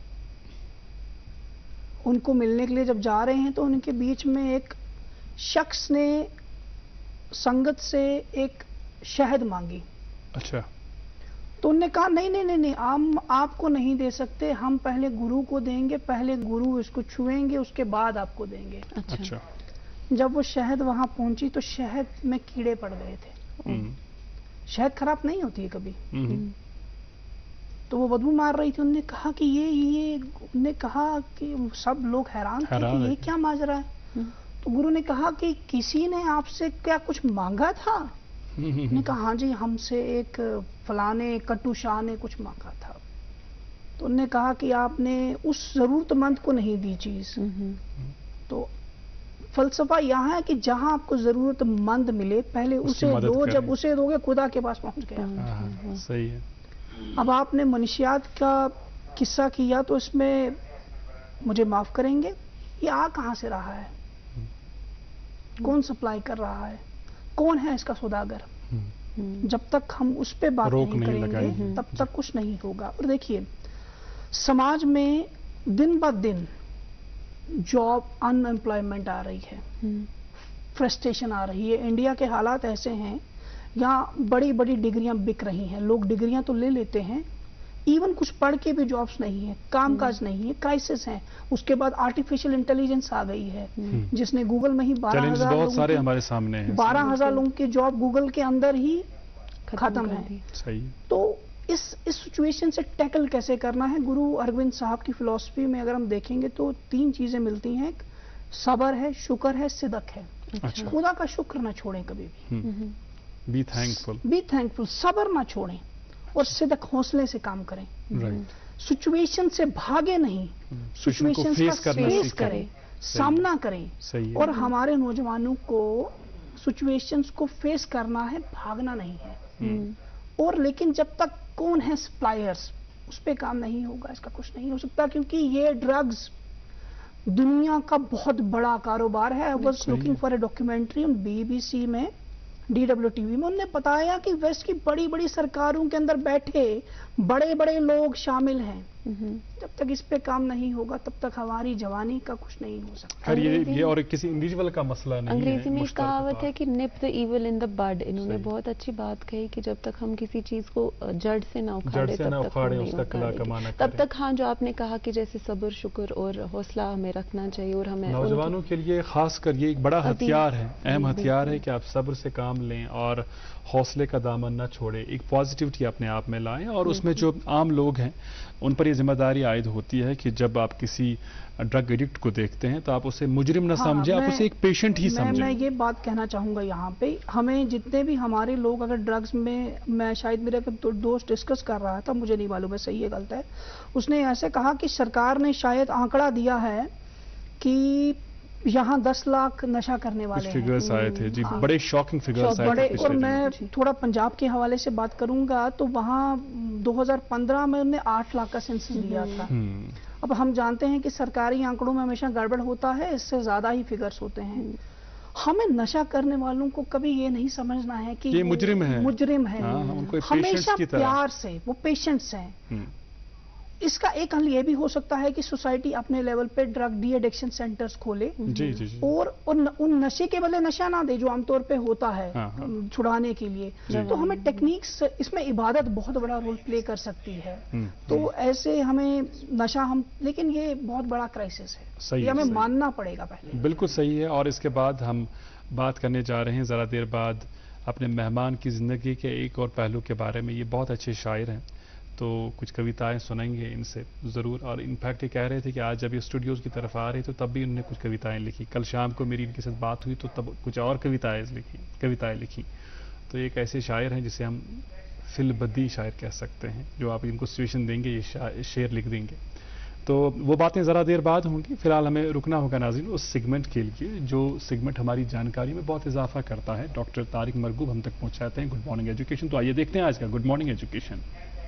ان کو ملنے کے لیے جب جا رہے ہیں تو ان کے بیچ میں ایک شخص نے سنگت سے ایک شہد مانگی. اچھا. تو انہوں نے کہا نہیں ہم آپ کو نہیں دے سکتے، ہم پہلے گرو کو دیں گے، پہلے گرو اس کو چھوئیں گے، اس کے بعد آپ کو دیں گے. اچھا. جب وہ شہد وہاں پہنچی تو شہد میں کیڑے پڑ گئے تھے. شہد خراب نہیں ہوتی ہے کبھی. تو وہ بدبو مار رہی تھی. انہوں نے کہا کہ یہ انہوں نے کہا کہ سب لوگ حیران تھے کہ یہ کیا ماجرا ہے. تو गुरु ने कहा कि किसी ने आपसे क्या कुछ मांगा था? ने कहा हाँ जी, हमसे एक फलाने कट्टू शाह ने कुछ मांगा था। तो उन्होंने कहा कि आपने उस जरूरतमंद को नहीं दी चीज। तो फलसफा यहाँ है कि जहां आपको जरूरतमंद मिले पहले उसे दो, जब उसे दोगे खुदा के पास पहुंच गया। सही है। अब आपने मनुष्यात का किस्सा किया तो इसमें मुझे माफ करेंगे, ये आ कहां से रहा है? कौन सप्लाई कर रहा है? कौन है इसका सौदागर? जब तक हम उस पे बात नहीं करेंगे तब तक कुछ नहीं होगा। और देखिए, समाज में दिन ब दिन जॉब अनएम्प्लॉयमेंट आ रही है, फ्रस्ट्रेशन आ रही है। इंडिया के हालात ऐसे हैं, यहाँ बड़ी बड़ी डिग्रियां बिक रही हैं, लोग डिग्रियां तो ले लेते हैं, इवन कुछ पढ़ के भी जॉब्स नहीं है, कामकाज नहीं है, क्राइसिस है। उसके बाद आर्टिफिशियल इंटेलिजेंस आ गई है, जिसने गूगल में ही 12,000 बहुत सारे हमारे सामने हैं, 12,000 लोगों की जॉब गूगल के अंदर ही खत्म है। सही। तो इस सिचुएशन से टैकल कैसे करना है? गुरु अरविंद साहब की फिलॉसफी में अगर हम देखेंगे तो 3 चीजें मिलती हैं, सब्र है, शुक्र है, सिदक है। खुदा का शुक्र ना छोड़ें कभी भी, बी थैंकफुल, बी थैंकफुल, सब्र ना छोड़ें और सिदक हौसले से काम करें। सिचुएशन से भागे नहीं, सिचुएशन का फेस करें, सामना करें। और हमारे नौजवानों को सिचुएशंस को फेस करना है, भागना नहीं है। और लेकिन जब तक कौन है सप्लायर्स, उस पे काम नहीं होगा, इसका कुछ नहीं हो सकता, क्योंकि ये ड्रग्स दुनिया का बहुत बड़ा कारोबार है। I was looking for a documentary on BBC में, DWTV में, उन्होंने बताया कि वेस्ट की बड़ी बड़ी सरकारों के अंदर बैठे बड़े बड़े लोग शामिल हैं। जब तक इस पे काम नहीं होगा तब तक हमारी जवानी का कुछ नहीं हो सकता। ये और किसी इंडिविजुअल का मसला नहीं है। अंग्रेजी में कहावत है कि nip the evil in the bud. इन्होंने बहुत अच्छी बात कही कि जब तक हम किसी चीज को जड़ से ना उखाड़े तब तक हाँ, जो आपने कहा कि जैसे सब्र, शुक्र और हौसला हमें रखना चाहिए। और हमें नौजवानों के लिए खास कर ये एक बड़ा हथियार है, अहम हथियार है कि आप सब्र से काम लें और हौसले का दामन न छोड़े, एक पॉजिटिविटी अपने आप में लाएं। और उसमें जो आम लोग हैं उन पर ये जिम्मेदारी आयद होती है कि जब आप किसी ड्रग एडिक्ट को देखते हैं तो आप उसे मुजरिम न समझें, आप उसे एक पेशेंट ही समझें। मैं ये बात कहना चाहूंगा यहाँ पे, हमें जितने भी हमारे लोग अगर ड्रग्स में, मैं शायद मेरा दोस्त डिस्कस कर रहा था, मुझे नहीं मालूम है सही है गलत है, उसने ऐसे कहा कि सरकार ने शायद आंकड़ा दिया है कि यहाँ 10 लाख नशा करने वाले फिगर्स आए थे जी, बड़े शॉकिंग फिगर्स आए थे। और मैं थोड़ा पंजाब के हवाले से बात करूंगा तो वहाँ 2015 में उन्होंने 8 लाख का सेंसस दिया था। अब हम जानते हैं कि सरकारी आंकड़ों में हमेशा गड़बड़ होता है, इससे ज्यादा ही फिगर्स होते हैं। हमें नशा करने वालों को कभी ये नहीं समझना है कि ये मुजरिम है, हमेशा प्यार से वो पेशेंट्स हैं। इसका एक हल ये भी हो सकता है कि सोसाइटी अपने लेवल पे ड्रग डी एडिक्शन सेंटर्स खोले और उन नशे के बदले नशा ना दे जो आमतौर पे होता है छुड़ाने के लिए। तो हमें टेक्निक्स, इसमें इबादत बहुत बड़ा रोल प्ले कर सकती है। तो ऐसे हमें नशा लेकिन ये बहुत बड़ा क्राइसिस है, ये हमें मानना पड़ेगा पहले। बिल्कुल सही है। और इसके बाद हम बात करने जा रहे हैं जरा देर बाद अपने मेहमान की जिंदगी के एक और पहलू के बारे में। ये बहुत अच्छे शायर हैं, तो कुछ कविताएं सुनेंगे इनसे ज़रूर। और इनफैक्ट ये कह रहे थे कि आज जब ये स्टूडियोज़ की तरफ आ रहे थे तब भी उन्होंने कुछ कविताएं लिखी। कल शाम को मेरी इनके साथ बात हुई तो तब कुछ और कविताएं लिखी। तो एक ऐसे शायर हैं जिसे हम फिलबद्दी शायर कह सकते हैं, जो आप इनको सिचुएशन देंगे ये शेर लिख देंगे। तो वो बातें ज़रा देर बाद होंगी। फिलहाल हमें रुकना होगा नाज़रीन उस सेगमेंट के लिए जो सेगमेंट हमारी जानकारी में बहुत इजाफा करता है। डॉक्टर तारिक मरगूब हम तक पहुँचाते हैं गुड मॉर्निंग एजुकेशन। तो आइए देखते हैं आज का good morning education.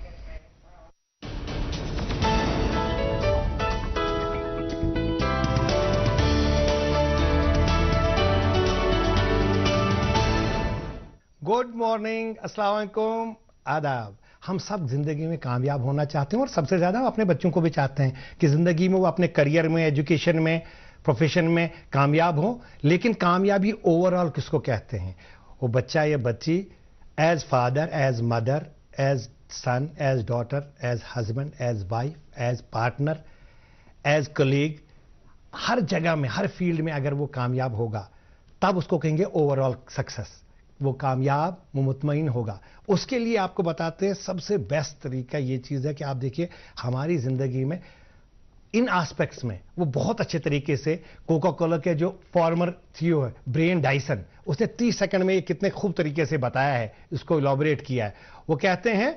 Good morning, अस्सलाम वालेकुम, आदाब। हम सब जिंदगी में कामयाब होना चाहते हैं और सबसे ज्यादा अपने बच्चों को भी चाहते हैं कि जिंदगी में वो अपने करियर में, एजुकेशन में, प्रोफेशन में कामयाब हो। लेकिन कामयाबी ओवरऑल किसको कहते हैं? वो बच्चा या बच्ची as father, as mother, as son, as daughter, as husband, as wife, as partner, as colleague, हर जगह में, हर फील्ड में अगर वो कामयाब होगा तब उसको कहेंगे ओवरऑल सक्सेस। वो कामयाब, वो मुतमईन होगा। उसके लिए आपको बताते हैं सबसे बेस्ट तरीका ये चीज़ है कि आप देखिए हमारी ज़िंदगी में इन एस्पेक्ट्स में वो बहुत अच्छे तरीके से कोका कोला के जो फॉर्मर सीईओ है ब्रेन डाइसन, उसने 30 सेकंड में ये कितने खूब तरीके से बताया है, इसको इलॉबरेट किया है। वो कहते हैं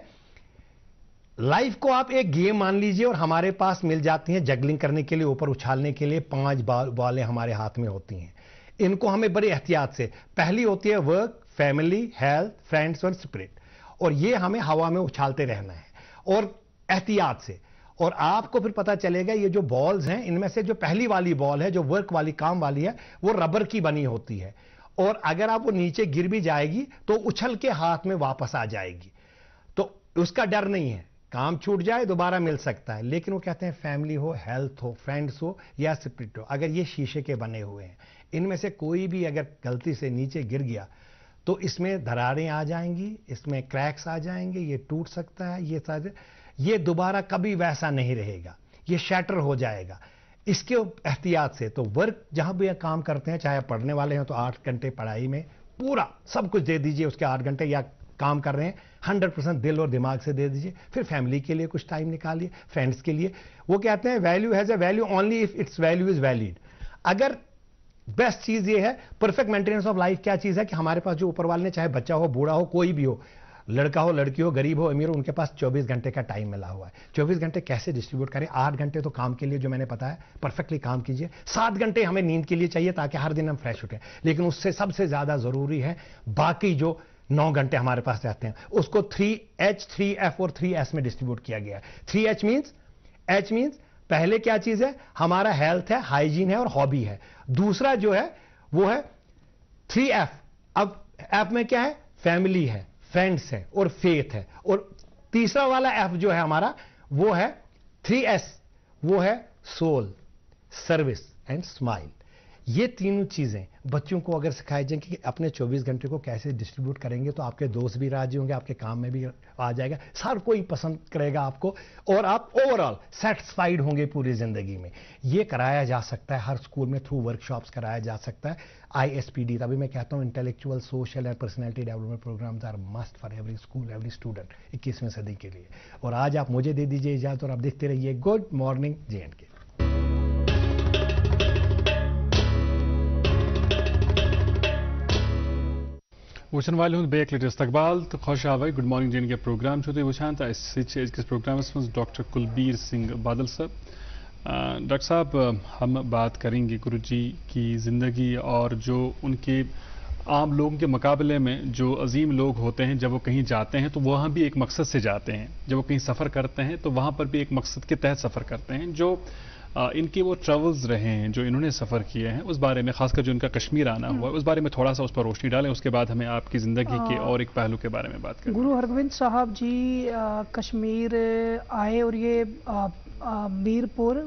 लाइफ को आप एक गेम मान लीजिए और हमारे पास मिल जाती हैं जगलिंग करने के लिए, ऊपर उछालने के लिए 5 बॉलें हमारे हाथ में होती हैं। इनको हमें बड़ी एहतियात से, पहली होती है वर्क, फैमिली, हेल्थ, फ्रेंड्स और स्पिरिट, और ये हमें हवा में उछालते रहना है और एहतियात से। और आपको फिर पता चलेगा ये जो बॉल्स हैं इनमें से जो पहली वाली बॉल है जो वर्क वाली काम वाली है वो रबर की बनी होती है, और अगर आप वो नीचे गिर भी जाएगी तो उछल के हाथ में वापस आ जाएगी, तो उसका डर नहीं है, काम छूट जाए दोबारा मिल सकता है। लेकिन वो कहते हैं फैमिली हो, हेल्थ हो, फ्रेंड्स हो या स्पिरिट हो, अगर ये शीशे के बने हुए हैं, इनमें से कोई भी अगर गलती से नीचे गिर गया तो इसमें दरारें आ जाएंगी, इसमें क्रैक्स आ जाएंगे, ये टूट सकता है, ये दोबारा कभी वैसा नहीं रहेगा, ये शैटर हो जाएगा। इसके एहतियात से तो वर्क जहां भी काम करते हैं, चाहे पढ़ने वाले हैं तो 8 घंटे पढ़ाई में पूरा सब कुछ दे दीजिए उसके 8 घंटे, या काम कर रहे हैं 100% दिल और दिमाग से दे दीजिए। फिर फैमिली के लिए कुछ टाइम निकालिए, फ्रेंड्स के लिए। वो कहते हैं value has a value only if its value is valid. अगर बेस्ट चीज ये है, परफेक्ट मेंटेनेंस ऑफ लाइफ क्या चीज है कि हमारे पास जो ऊपर वाले ने, चाहे बच्चा हो, बूढ़ा हो, कोई भी हो, लड़का हो, लड़की हो, गरीब हो, अमीर हो, उनके पास 24 घंटे का टाइम मिला हुआ है। 24 घंटे कैसे डिस्ट्रीब्यूट करें? 8 घंटे तो काम के लिए, जो मैंने बताया, परफेक्टली काम कीजिए। 7 घंटे हमें नींद के लिए चाहिए ताकि हर दिन हम फ्रेश उठें, लेकिन उससे सबसे ज्यादा जरूरी है बाकी जो 9 घंटे हमारे पास रहते हैं, उसको 3H, 3F और 3S में डिस्ट्रीब्यूट किया गया है। 3H मीन्स पहले क्या चीज है? हमारा हेल्थ है, हाइजीन है और हॉबी है। दूसरा जो है वो है 3F। अब F में क्या है? फैमिली है, फ्रेंड्स है और फेथ है। और तीसरा वाला F जो है हमारा वो है 3S, वो है सोल, सर्विस एंड स्माइल। ये तीनों चीजें बच्चों को अगर सिखाई जाएंगी कि अपने 24 घंटे को कैसे डिस्ट्रीब्यूट करेंगे, तो आपके दोस्त भी राजी होंगे, आपके काम में भी आ जाएगा, हर कोई पसंद करेगा आपको, और आप ओवरऑल सेटिस्फाइड होंगे पूरी जिंदगी में। ये कराया जा सकता है हर स्कूल में, थ्रू वर्कशॉप्स कराया जा सकता है। ISPD, तभी मैं कहता हूं intellectual, social and personality development programs are must for every school, every student 21वीं सदी के लिए। और आज आप मुझे दे दीजिए इजाजत और आप देखते रहिए गुड मॉर्निंग J&K। वुचन वाले हूँ बेक लिट इस्तकबाल तो खुश आवाई गुड मॉर्निंग J&K प्रोग्राम छो तो वुचान तो इस प्रोग्राम में डॉक्टर कुलबीर सिंह बादल साहब। डॉक्टर साहब, हम बात करेंगे गुरुजी की ज़िंदगी और जो उनके आम लोगों के मुकाबले में जो अजीम लोग होते हैं, जब वो कहीं जाते हैं तो वहाँ भी एक मकसद से जाते हैं, जब वो कहीं सफ़र करते हैं तो वहाँ पर भी एक मकसद के तहत सफ़र करते हैं। जो इनके वो ट्रेवल्स रहे हैं, जो इन्होंने सफ़र किए हैं, उस बारे में, खासकर जो इनका कश्मीर आना हुआ है, उस बारे में थोड़ा सा उस पर रोशनी डालें। उसके बाद हमें आपकी ज़िंदगी के और एक पहलू के बारे में बात करें। गुरु हरगोविंद साहब जी कश्मीर आए और ये मीरपुर,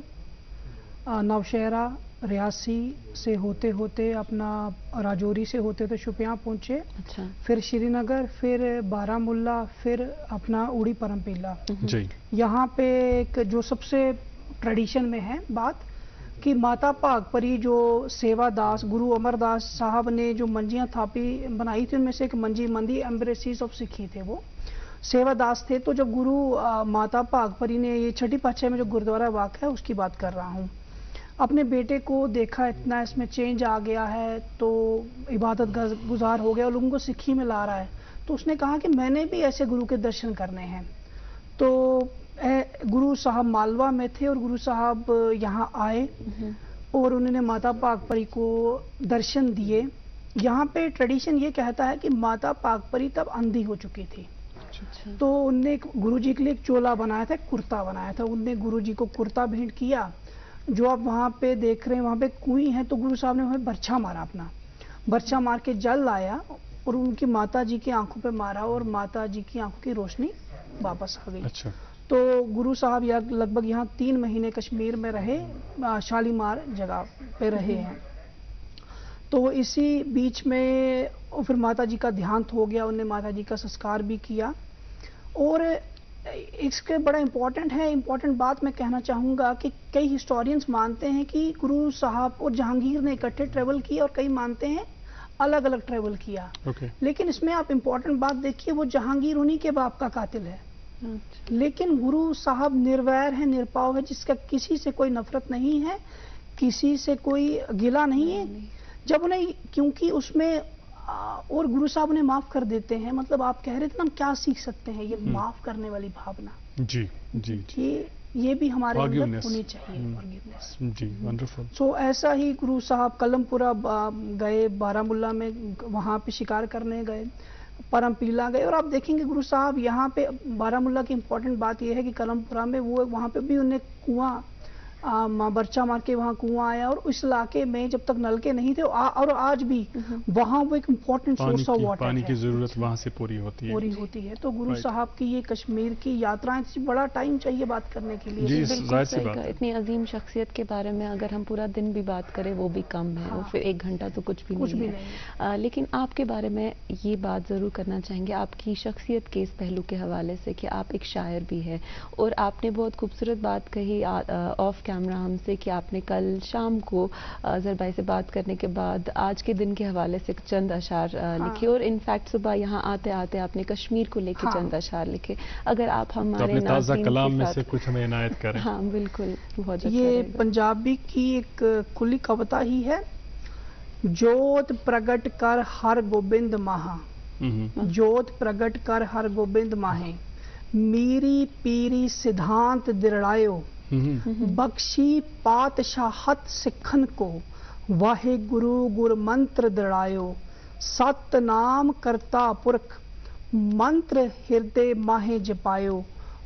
नौशहरा, रियासी से होते होते अपना राजौरी से होते होते शुपियाँ पहुँचे। अच्छा। फिर श्रीनगर, फिर बारामुल्ला, फिर अपना उड़ी परमपीला। जी। यहाँ पे एक जो सबसे ट्रेडिशन में है बात कि माता भागपरी जो सेवादास गुरु अमरदास साहब ने जो मंजियाँ थापी बनाई थी, उनमें से एक मंजी मंदी एम्ब्रेसिस ऑफ सिखी थे, वो सेवादास थे। तो जब गुरु माता भागपरी ने, ये छठी पातशाही में जो गुरुद्वारा वाक़ है उसकी बात कर रहा हूँ, अपने बेटे को देखा इतना इसमें चेंज आ गया है, तो इबादत गुजार हो गया और लोगों को सिक्खी में ला रहा है, तो उसने कहा कि मैंने भी ऐसे गुरु के दर्शन करने हैं। तो गुरु साहब मालवा में थे और गुरु साहब यहाँ आए और उन्होंने माता भागपरी को दर्शन दिए। यहाँ पे ट्रेडिशन ये कहता है कि माता भागपरी तब अंधी हो चुकी थी। तो उनने गुरु जी के लिए एक चोला बनाया था, कुर्ता बनाया था, उनने गुरु जी को कुर्ता भेंट किया। जो आप वहाँ पे देख रहे हैं, वहाँ पे कुएं है, तो गुरु साहब ने वहाँ बर्छा मारा, अपना बर्छा मार के जल लाया और उनकी माता जी की आंखों पे मारा और माता जी की आंखों की रोशनी वापस आ गई। अच्छा। तो गुरु साहब लगभग यहाँ 3 महीने कश्मीर में रहे, शालीमार जगह पे रहे हैं। तो इसी बीच में फिर माता जी का देहांत हो गया, उन्होंने माता जी का संस्कार भी किया। और इसके बड़ा इम्पोर्टेंट बात मैं कहना चाहूँगा कि कई हिस्टोरियंस मानते हैं कि गुरु साहब और जहांगीर ने इकट्ठे ट्रेवल किया और कई मानते हैं अलग अलग ट्रेवल किया। Okay. लेकिन इसमें आप इम्पोर्टेंट बात देखिए, वो जहांगीर उन्हीं के बाप का कातिल है। लेकिन गुरु साहब निर्वैर है, निरपाव है, जिसका किसी से कोई नफरत नहीं है, किसी से कोई गिला नहीं है। जब उन्हें, क्योंकि उसमें और गुरु साहब उन्हें माफ कर देते हैं, मतलब आप कह रहे थे ना हम क्या सीख सकते हैं, ये माफ करने वाली भावना, जी जी जी, ये भी हमारे अंदर होनी चाहिए, फॉरगिवनेस। जी, वंडरफुल। सो ऐसा ही गुरु साहब कलमपुरा गए, बारामुल्ला में वहाँ पे शिकार करने गए, परमपीला गए, और आप देखेंगे गुरु साहब यहाँ पे बारामुल्ला की इम्पोर्टेंट बात यह है कि कलमपुरा में वो वहाँ पे भी उन्हें कुआं बर्चा मार के वहाँ कुआं आया, और उस इलाके में जब तक नलके नहीं थे और आज भी वहाँ वो एक इम्पोर्टेंट सोर्स ऑफ वाटर, पानी की जरूरत वहाँ से पूरी होती है। तो गुरु साहब की ये कश्मीर की यात्राएं, बड़ा टाइम चाहिए बात करने के लिए। इतनी अजीम शख्सियत के बारे में अगर हम पूरा दिन भी बात करें वो भी कम है, वो फिर 1 घंटा तो कुछ भी नहीं है। लेकिन आपके बारे में ये बात जरूर करना चाहेंगे, आपकी शख्सियत के इस पहलू के हवाले से कि आप एक शायर भी है, और आपने बहुत खूबसूरत बात कही ऑफ कैमरा हमसे कि आपने कल शाम को अजहर भाई से बात करने के बाद आज के दिन के हवाले से चंद अशार लिखे, और इनफैक्ट सुबह यहाँ आते आते आपने कश्मीर को लेके चंद अशार लिखे। अगर आप हमारे ताज़ा कलाम में से कुछ हमें इनायत करें। हाँ बिल्कुल, बहुत अच्छा। ये पंजाबी की एक खुली कविता ही है। जोत प्रगट कर हर गोबिंद माहा, जोत प्रगट कर हर गोबिंद माहे, मीरी पीरी सिद्धांत दिरड़ायो, बख्शी पातशाहत सिखन को, वाहे गुरु गुर मंत्र दृढ़ायो, सत नाम करता पुरख मंत्र हृदय माहे जपायो,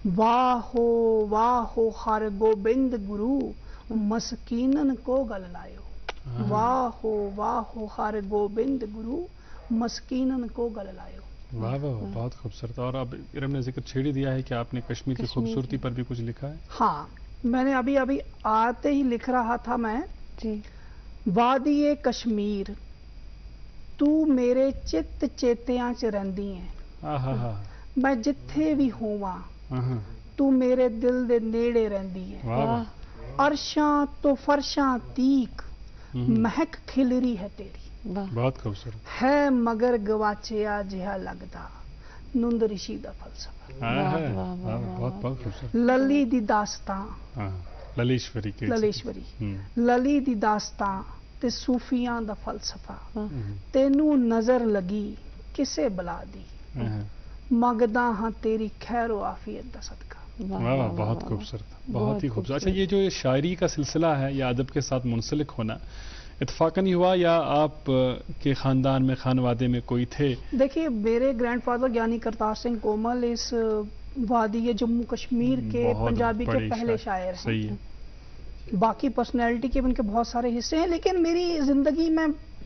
वाहो हर गोबिंद गुरु मस्कीनन को गल लायो, वाहो हर गोबिंद गुरु मस्कीनन को गल लायो। वाह वाह, बहुत खूबसूरत। और अब इरम ने जिक्र छेड़ ही दिया है कि आपने कश्मीर की खूबसूरती पर भी कुछ लिखा है। हाँ, मैंने अभी आते ही लिख रहा था मैं जी। वादिए कश्मीर तू मेरे चित्त चेतियां च रहिंदी है, मैं जिथे भी होवां तू मेरे दिल दे नेड़े रहिंदी है, अरशां तो फरशां तीक महक खिलरी है तेरी, बहुत खूबसूरत है मगर गवाचिया जिहा लगदा नुंद ऋषि दा फलसफा। बहुत खूबसूरत। लली दी दास्तां, ललेश्वरी लली दी दास्तां ते सूफियां दा फलसफा, तेनू नजर लगी किसे बुला दी, मंगदा हां तेरी खैरो आफियत दा सदका। वाह, बहुत खूबसूरत, बहुत ही खूबसूरत। अच्छा, ये जो शायरी का सिलसिला है या अदब के साथ मुंसलिक होना इत्तफाकन ही हुआ या आप के खानदान में खानवादे में कोई थे? देखिए, मेरे ग्रैंडफादर ज्ञानी करतार सिंह कोमल इस वादी जम्मू कश्मीर के पंजाबी के पहले शायर हैं। सही है। बाकी पर्सनैलिटी के उनके बहुत सारे हिस्से हैं, लेकिन मेरी जिंदगी में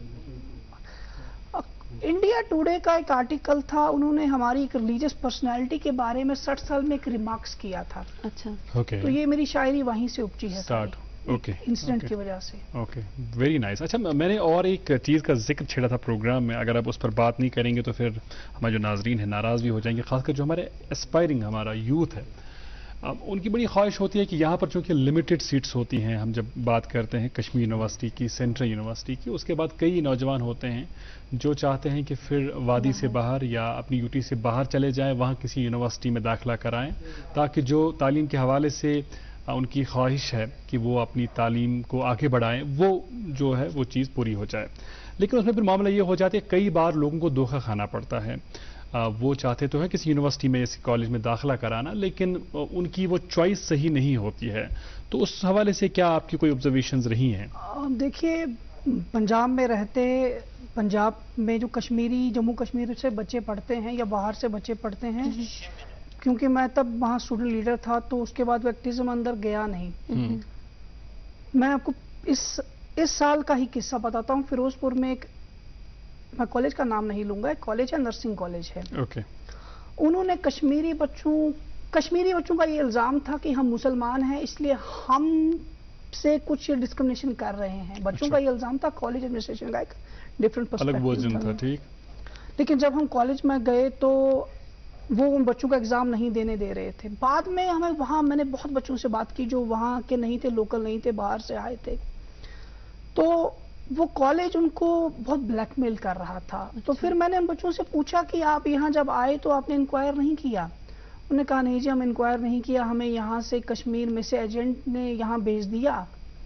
इंडिया टुडे का एक आर्टिकल था, उन्होंने हमारी एक रिलीजियस पर्सनैलिटी के बारे में 60 साल में एक रिमार्क्स किया था। अच्छा, तो ये मेरी शायरी वहीं से उपजी है, इंसिडेंट की वजह से। Okay, very nice. अच्छा, मैंने और एक चीज़ का जिक्र छेड़ा था प्रोग्राम में, अगर आप उस पर बात नहीं करेंगे तो फिर हमारे जो नाजरीन हैं नाराज़ भी हो जाएंगे, खासकर जो हमारे एस्पायरिंग हमारा यूथ है, उनकी बड़ी ख्वाहिश होती है कि यहाँ पर चूँकि लिमिटेड सीट्स होती हैं, हम जब बात करते हैं कश्मीर यूनिवर्सिटी की, सेंट्रल यूनिवर्सिटी की, उसके बाद कई नौजवान होते हैं जो चाहते हैं कि फिर वादी से बाहर या अपनी यूटी से बाहर चले जाएं, वहाँ किसी यूनिवर्सिटी में दाखिला कराएं, ताकि जो तालीम के हवाले से उनकी ख्वाहिश है कि वो अपनी तालीम को आगे बढ़ाएं, वो जो है वो चीज़ पूरी हो जाए। लेकिन उसमें फिर मामला ये हो जाता है, कई बार लोगों को धोखा खाना पड़ता है। वो चाहते तो हैं किसी यूनिवर्सिटी में, इस कॉलेज में दाखिला कराना, लेकिन उनकी वो चॉइस सही नहीं होती है। तो उस हवाले से क्या आपकी कोई ऑब्जर्वेशंस रही हैं? देखिए, पंजाब में रहते, पंजाब में जो कश्मीरी, जम्मू कश्मीर से बच्चे पढ़ते हैं या बाहर से बच्चे पढ़ते हैं, क्योंकि मैं तब वहाँ स्टूडेंट लीडर था, तो उसके बाद वो एक्टिज्म अंदर गया नहीं। मैं आपको इस साल का ही किस्सा बताता हूँ। फिरोजपुर में एक, मैं कॉलेज का नाम नहीं लूंगा, एक कॉलेज है, नर्सिंग कॉलेज है। उन्होंने कश्मीरी बच्चों का ये इल्ज़ाम था कि हम मुसलमान हैं, इसलिए हम से कुछ डिस्क्रिमिनेशन कर रहे हैं। बच्चों का ये इल्ज़ाम था, कॉलेज एडमिनिस्ट्रेशन का एक डिफरेंट पर्सपेक्टिव था। ठीक। लेकिन जब हम कॉलेज में गए तो वो उन बच्चों का एग्जाम नहीं देने दे रहे थे। बाद में हमें वहाँ, मैंने बहुत बच्चों से बात की जो वहाँ के नहीं थे, लोकल नहीं थे, बाहर से आए थे, तो वो कॉलेज उनको बहुत ब्लैकमेल कर रहा था। तो फिर मैंने उन बच्चों से पूछा कि आप यहाँ जब आए तो आपने इंक्वायर नहीं किया? انہوں نے کہا نہیں جی ہم انکوائر نہیں کیا, ہمیں یہاں سے کشمیر میں سے ایجنٹ نے یہاں بھیج دیا.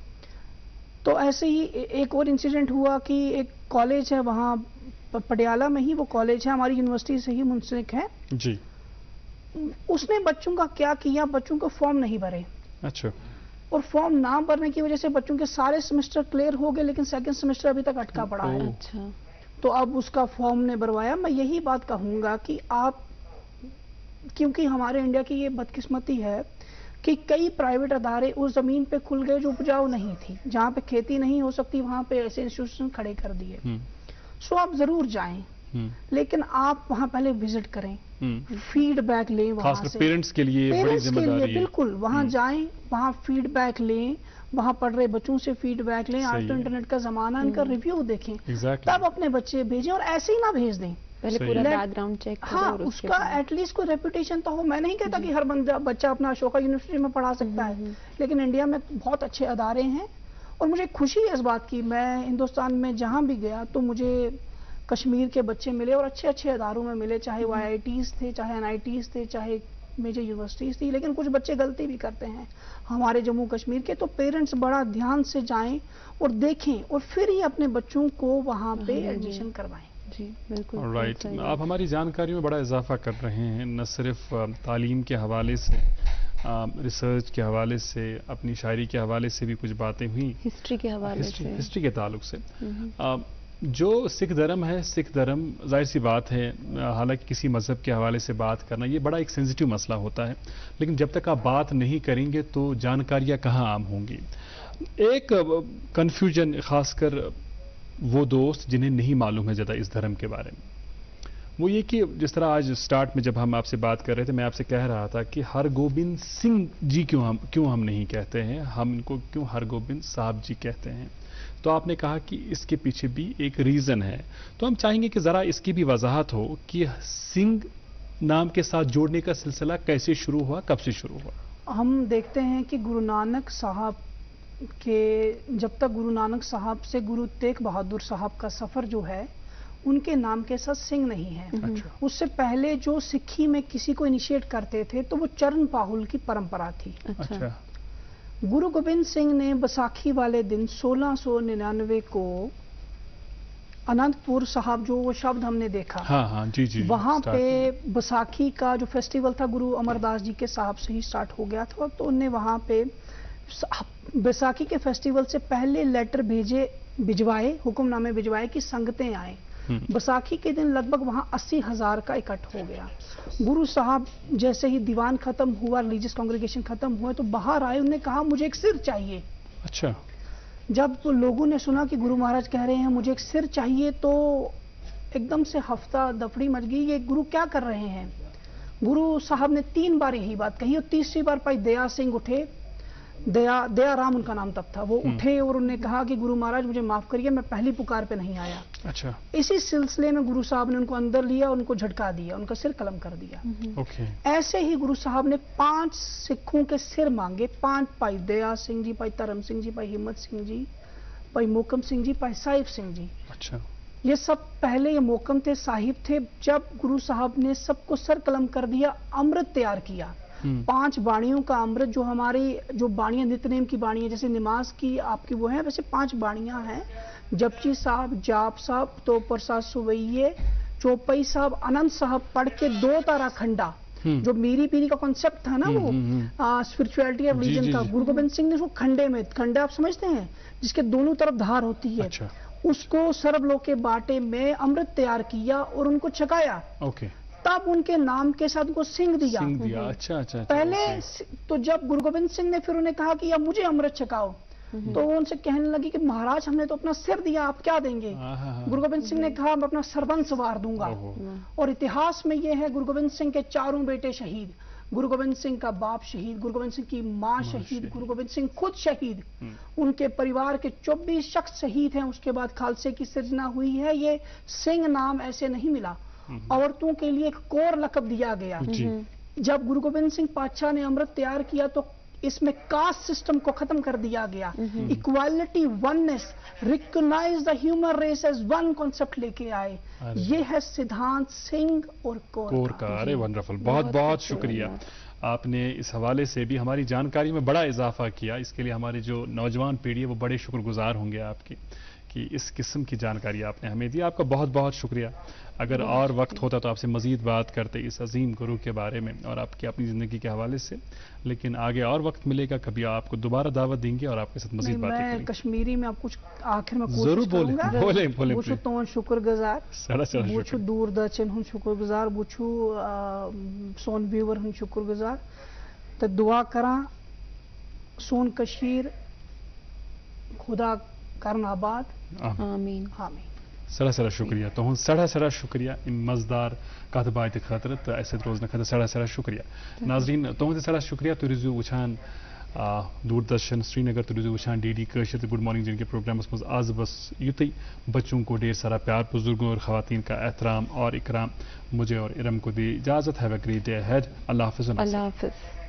تو ایسے ہی ایک اور انسیڈنٹ ہوا کہ ایک کالج ہے وہاں پٹیالہ میں ہی, وہ کالج ہے ہماری یونیورسٹی سے ہی منسلک ہے جی. اس نے بچوں کا کیا کیا, بچوں کو فارم نہیں بھرے. اچھا. اور فارم نہ بھرنے کی وجہ سے بچوں کے سارے سیمسٹر کلیئر ہو گئے, لیکن سیکنڈ سیمسٹر ابھی تک اٹکا پڑا ہے. اچھا. تو اب اس کا فارم نے بھروایا. میں یہی بات کہوں گا کہ آپ, کیونکہ ہمارے انڈیا کی یہ بدقسمتی ہے کہ کئی پرائیویٹ ادارے اس زمین پہ کھل گئے جو اپجاؤ نہیں تھی, جہاں پہ کھیتی نہیں ہو سکتی وہاں پہ ایسے انسٹیٹیوشن کھڑے کر دیے. سو آپ ضرور جائیں, لیکن آپ وہاں پہلے وزٹ کریں, فیڈ بیک لیں وہاں سے. پیرنٹس کے لیے بڑی ذمہ داری ہے. بالکل وہاں جائیں, وہاں فیڈ بیک لیں, وہاں پڑھ رہے بچوں سے فیڈ بیک لیں. آج تو انٹرنیٹ کا زمانہ, ان کا ریویو دیکھیں, تب اپنے بچے بھیجیں. اور ایسے ہی نہ بھیج دیں, پہلے پورا بیک گراؤنڈ چیک کریں. ہاں, اس کا ایٹ لیسٹ کوئی ریپوٹیشن تو ہو. میں نہیں کہتا کہ ہر بچہ اپنا اشوکا یونیورسٹی میں پڑھا سکتا ہے, لیکن انڈیا میں بہت اچھے ادارے ہیں. اور مجھے خوشی ہے اس بات کی, میں ہندوستان میں جہاں بھی گیا تو مجھے کشمیر کے بچے ملے اور اچھے اچھے اداروں میں ملے, چاہے وہ IITs تھے, چاہے NITs تھے, چاہے میجر یونیورسٹیز تھی. لیکن کچھ بچے غلطی بھی کرتے ہیں ہمارے جموں کشمیر کے. تو پیرنٹس بڑا دھیان سے جائیں اور دیکھیں, اور پھر ہی اپنے بچوں کو وہاں پہ ایڈمیشن کروائیں. جی بالکل رائٹ. آپ ہماری جانکاری میں بڑا اضافہ کر رہے ہیں, نہ صرف تعلیم کے حوالے سے, ریسرچ کے حوالے سے, اپنی شاعری کے حوالے سے بھی کچھ باتیں ہوئیں, ہسٹری کے حوالے سے, ہسٹری کے تعلق سے. جو سکھ دھرم ہے, سکھ دھرم ظاہر سی بات ہے, حالانکہ کسی مذہب کے حوالے سے بات کرنا یہ بڑا ایک سینسیٹیو مسئلہ ہوتا ہے, لیکن جب تک آپ بات نہیں کریں گے تو جانکاریاں کہاں عام ہوں گی. ایک کنفیوژن خاص کر وہ دوست جنہیں نہیں معلوم ہے زیادہ اس دھرم کے بارے میں, وہ یہ کہ جس طرح آج سٹارٹ میں جب ہم آپ سے بات کر رہے تھے, میں آپ سے کہہ رہا تھا کہ ہرگوبند سنگھ جی کیوں ہم نہیں کہتے ہیں, ہم ان کو کیوں ہرگوبند صاحب جی کہتے ہیں. تو آپ نے کہا کہ اس کے پیچھے بھی ایک ریزن ہے. تو ہم چاہیں گے کہ ذرا اس کی بھی وضاحت ہو کہ سنگھ نام کے ساتھ جوڑنے کا سلسلہ کیسے شروع ہوا, کب سے شروع ہوا. ہم دیکھتے ہیں کہ گرو نانک صاحب کے, جب تک گرو نانک صاحب سے گرو تیغ بہادر صاحب کا سفر جو ہے, ان کے نام کے ساتھ سنگھ نہیں ہے. اس سے پہلے جو سکھی میں کسی کو انیشیٹ کرتے تھے تو وہ چرن پاہل کی پرمپرا تھی. اچھا. گرو گوبند سنگھ نے بساکھی والے دن 1699 کو اننت پور صاحب, جو وہ شبد ہم نے دیکھا, ہاں جی, وہاں پہ بساکھی کا جو فیسٹیول تھا گرو امر داس جی کے صاحب سے ہی سٹارٹ ہو گیا تھا. تو انہوں نے وہاں پہ بیساکھی کے فیسٹیول سے پہلے لیٹر بھجوائے, حکم نامے بھجوائے کہ سنگتیں آئیں. بیساکھی کے دن لگ بھگ وہاں 80,000 کا اکٹھ ہو گیا. گرو صاحب جیسے ہی دیوان ختم ہوا, ریلیجیس کانگریگیشن ختم ہوا, تو باہر آئے, انہوں نے کہا مجھے ایک سر چاہیے. اچھا. جب لوگوں نے سنا کہ گرو مہاراج کہہ رہے ہیں مجھے ایک سر چاہیے, تو ایک دم سے ہفتہ دفڑی مچ گئی, یہ گرو کیا کر رہے ہیں. گرو صاحب نے 3 بار یہی بات کہی, اور تیسری بار بھائی دیا سنگھ اٹھے, دیا رام ان کا نام تب تھا, وہ اٹھے اور انہوں نے کہا کہ گرو مہاراج مجھے معاف کریے, میں پہلی پکار پہ نہیں آیا. اچھا. اسی سلسلے میں گرو صاحب نے ان کو اندر لیا, ان کو جھٹکا دیا, ان کا سر قلم کر دیا. ایسے ہی گرو صاحب نے 5 سکھوں کے سر مانگے, 5, بھائی دیا سنگھ جی, بھائی دھرم سنگھ جی, بھائی ہمت سنگھ جی, بھائی موکم سنگھ جی, بھائی صاحب سنگھ جی. اچھا. یہ سب پہلے یہ موکم تھے, صاحب تھے. جب گرو صاحب نے سب کو سر قلم کر دیا, امرت تیار کیا, 5 باڑیوں کا امرت, جو ہماری جو باڑیاں نت نیم کی باڑیاں, جیسے نماز کی آپ کی وہ ہیں, ویسے 5 باڑیاں ہیں. جپچی صاحب, جاپ صاحب, تو پرساد سوئیے, چوپئی صاحب, اننت صاحب پڑھ کے 2 تارا کھنڈا, جو میری پیری کا کانسیپٹ تھا نا, وہ اسپرچویلٹی آف ریلیجن کا, گرو گوبند سنگھ نے اس کو کھنڈے میں, کھنڈا آپ سمجھتے ہیں جس کے دونوں طرف دھار ہوتی ہے, اس کو سرب لوک کے باٹے میں امرت تیار کیا اور ان کو چھکایا. تب ان کے نام کے ساتھ ان کو سنگھ دیا. اچھا. پہلے تو جب گرو گوبند سنگھ نے پھر انہیں کہا کہ اب مجھے امرت چھکاؤ, تو وہ ان سے کہنے لگی کہ مہاراج ہم نے تو اپنا سر دیا, آپ کیا دیں گے. گرو گوبند سنگھ نے کہا میں اپنا سربنس وار دوں گا. اور اتہاس میں یہ ہے, گرو گوبند سنگھ کے 4 بیٹے شہید, گرو گوبند سنگھ کا باپ شہید, گرو گوبند سنگھ کی ماں شہید, گرو گوبند سنگھ خود شہید, ان کے پریوار کے 24 شخص شہید ہیں. اس کے بعد خالصے کی سرجنا ہوئی ہے. یہ سنگھ نام ایسے نہیں ملا, عورتوں کے لیے ایک کور لقب دیا گیا. جب گرو گوبند سنگھ پادشاہ نے امرت تیار کیا تو اس میں کاسٹ سسٹم کو ختم کر دیا گیا. Equality, oneness, recognize the human race as one concept لے کے آئے. یہ ہے سدھانت سنگھ اور کور کا. ارے ونڈرفل، بہت بہت شکریہ. آپ نے اس حوالے سے بھی ہماری جانکاری میں بڑا اضافہ کیا. اس کے لیے ہماری جو نوجوان پیڑھی ہے وہ بڑے شکر گزار ہوں گے آپ کی کہ اس قسم کی جانکاری آپ نے ہمیں دی. آپ کا بہت بہت شکریہ. اگر اور وقت ہوتا تو آپ سے مزید بات کرتے اس عظیم گرو کے بارے میں اور آپ کی اپنی زندگی کے حوالے سے، لیکن آگے اور وقت ملے گا، کبھی آپ کو دوبارہ دعوت دیں گے اور آپ کے ساتھ مزید باتیں کریں گے. میں کشمیری میں آپ کچھ آخر میں ضرور بولیں. بہت تون شکر گزار، بہت دوردرشن ہن شکر گزار، بہت سون ویور ہن شکر گزار. تو دعا کران سون کشیر خدا کرن آباد. آمین آمین. سڑا شکریہ تہن سڑا شکریہ مزدار کت بات خاطر تو اس روزن خاطر سڑا شکریہ. ناظرین تہد سڑا شکریہ. تُہۍ روزِو وٕچھان دوردرشن سری نگر، تُہۍ روزِو وٕچھان ڈی ڈی کٲشِر تہٕ گڈ مارننگ جن کے پروگرامس مز آز بس یُتُے. بچوں کو ڈھیر سارا پیار، بزرگوں اور خواتین کا احترام اور اکرام. مجھے اور ارم کو دی اجازت. Have a great day ahead. اللہ حافظ. اللہ حافظ.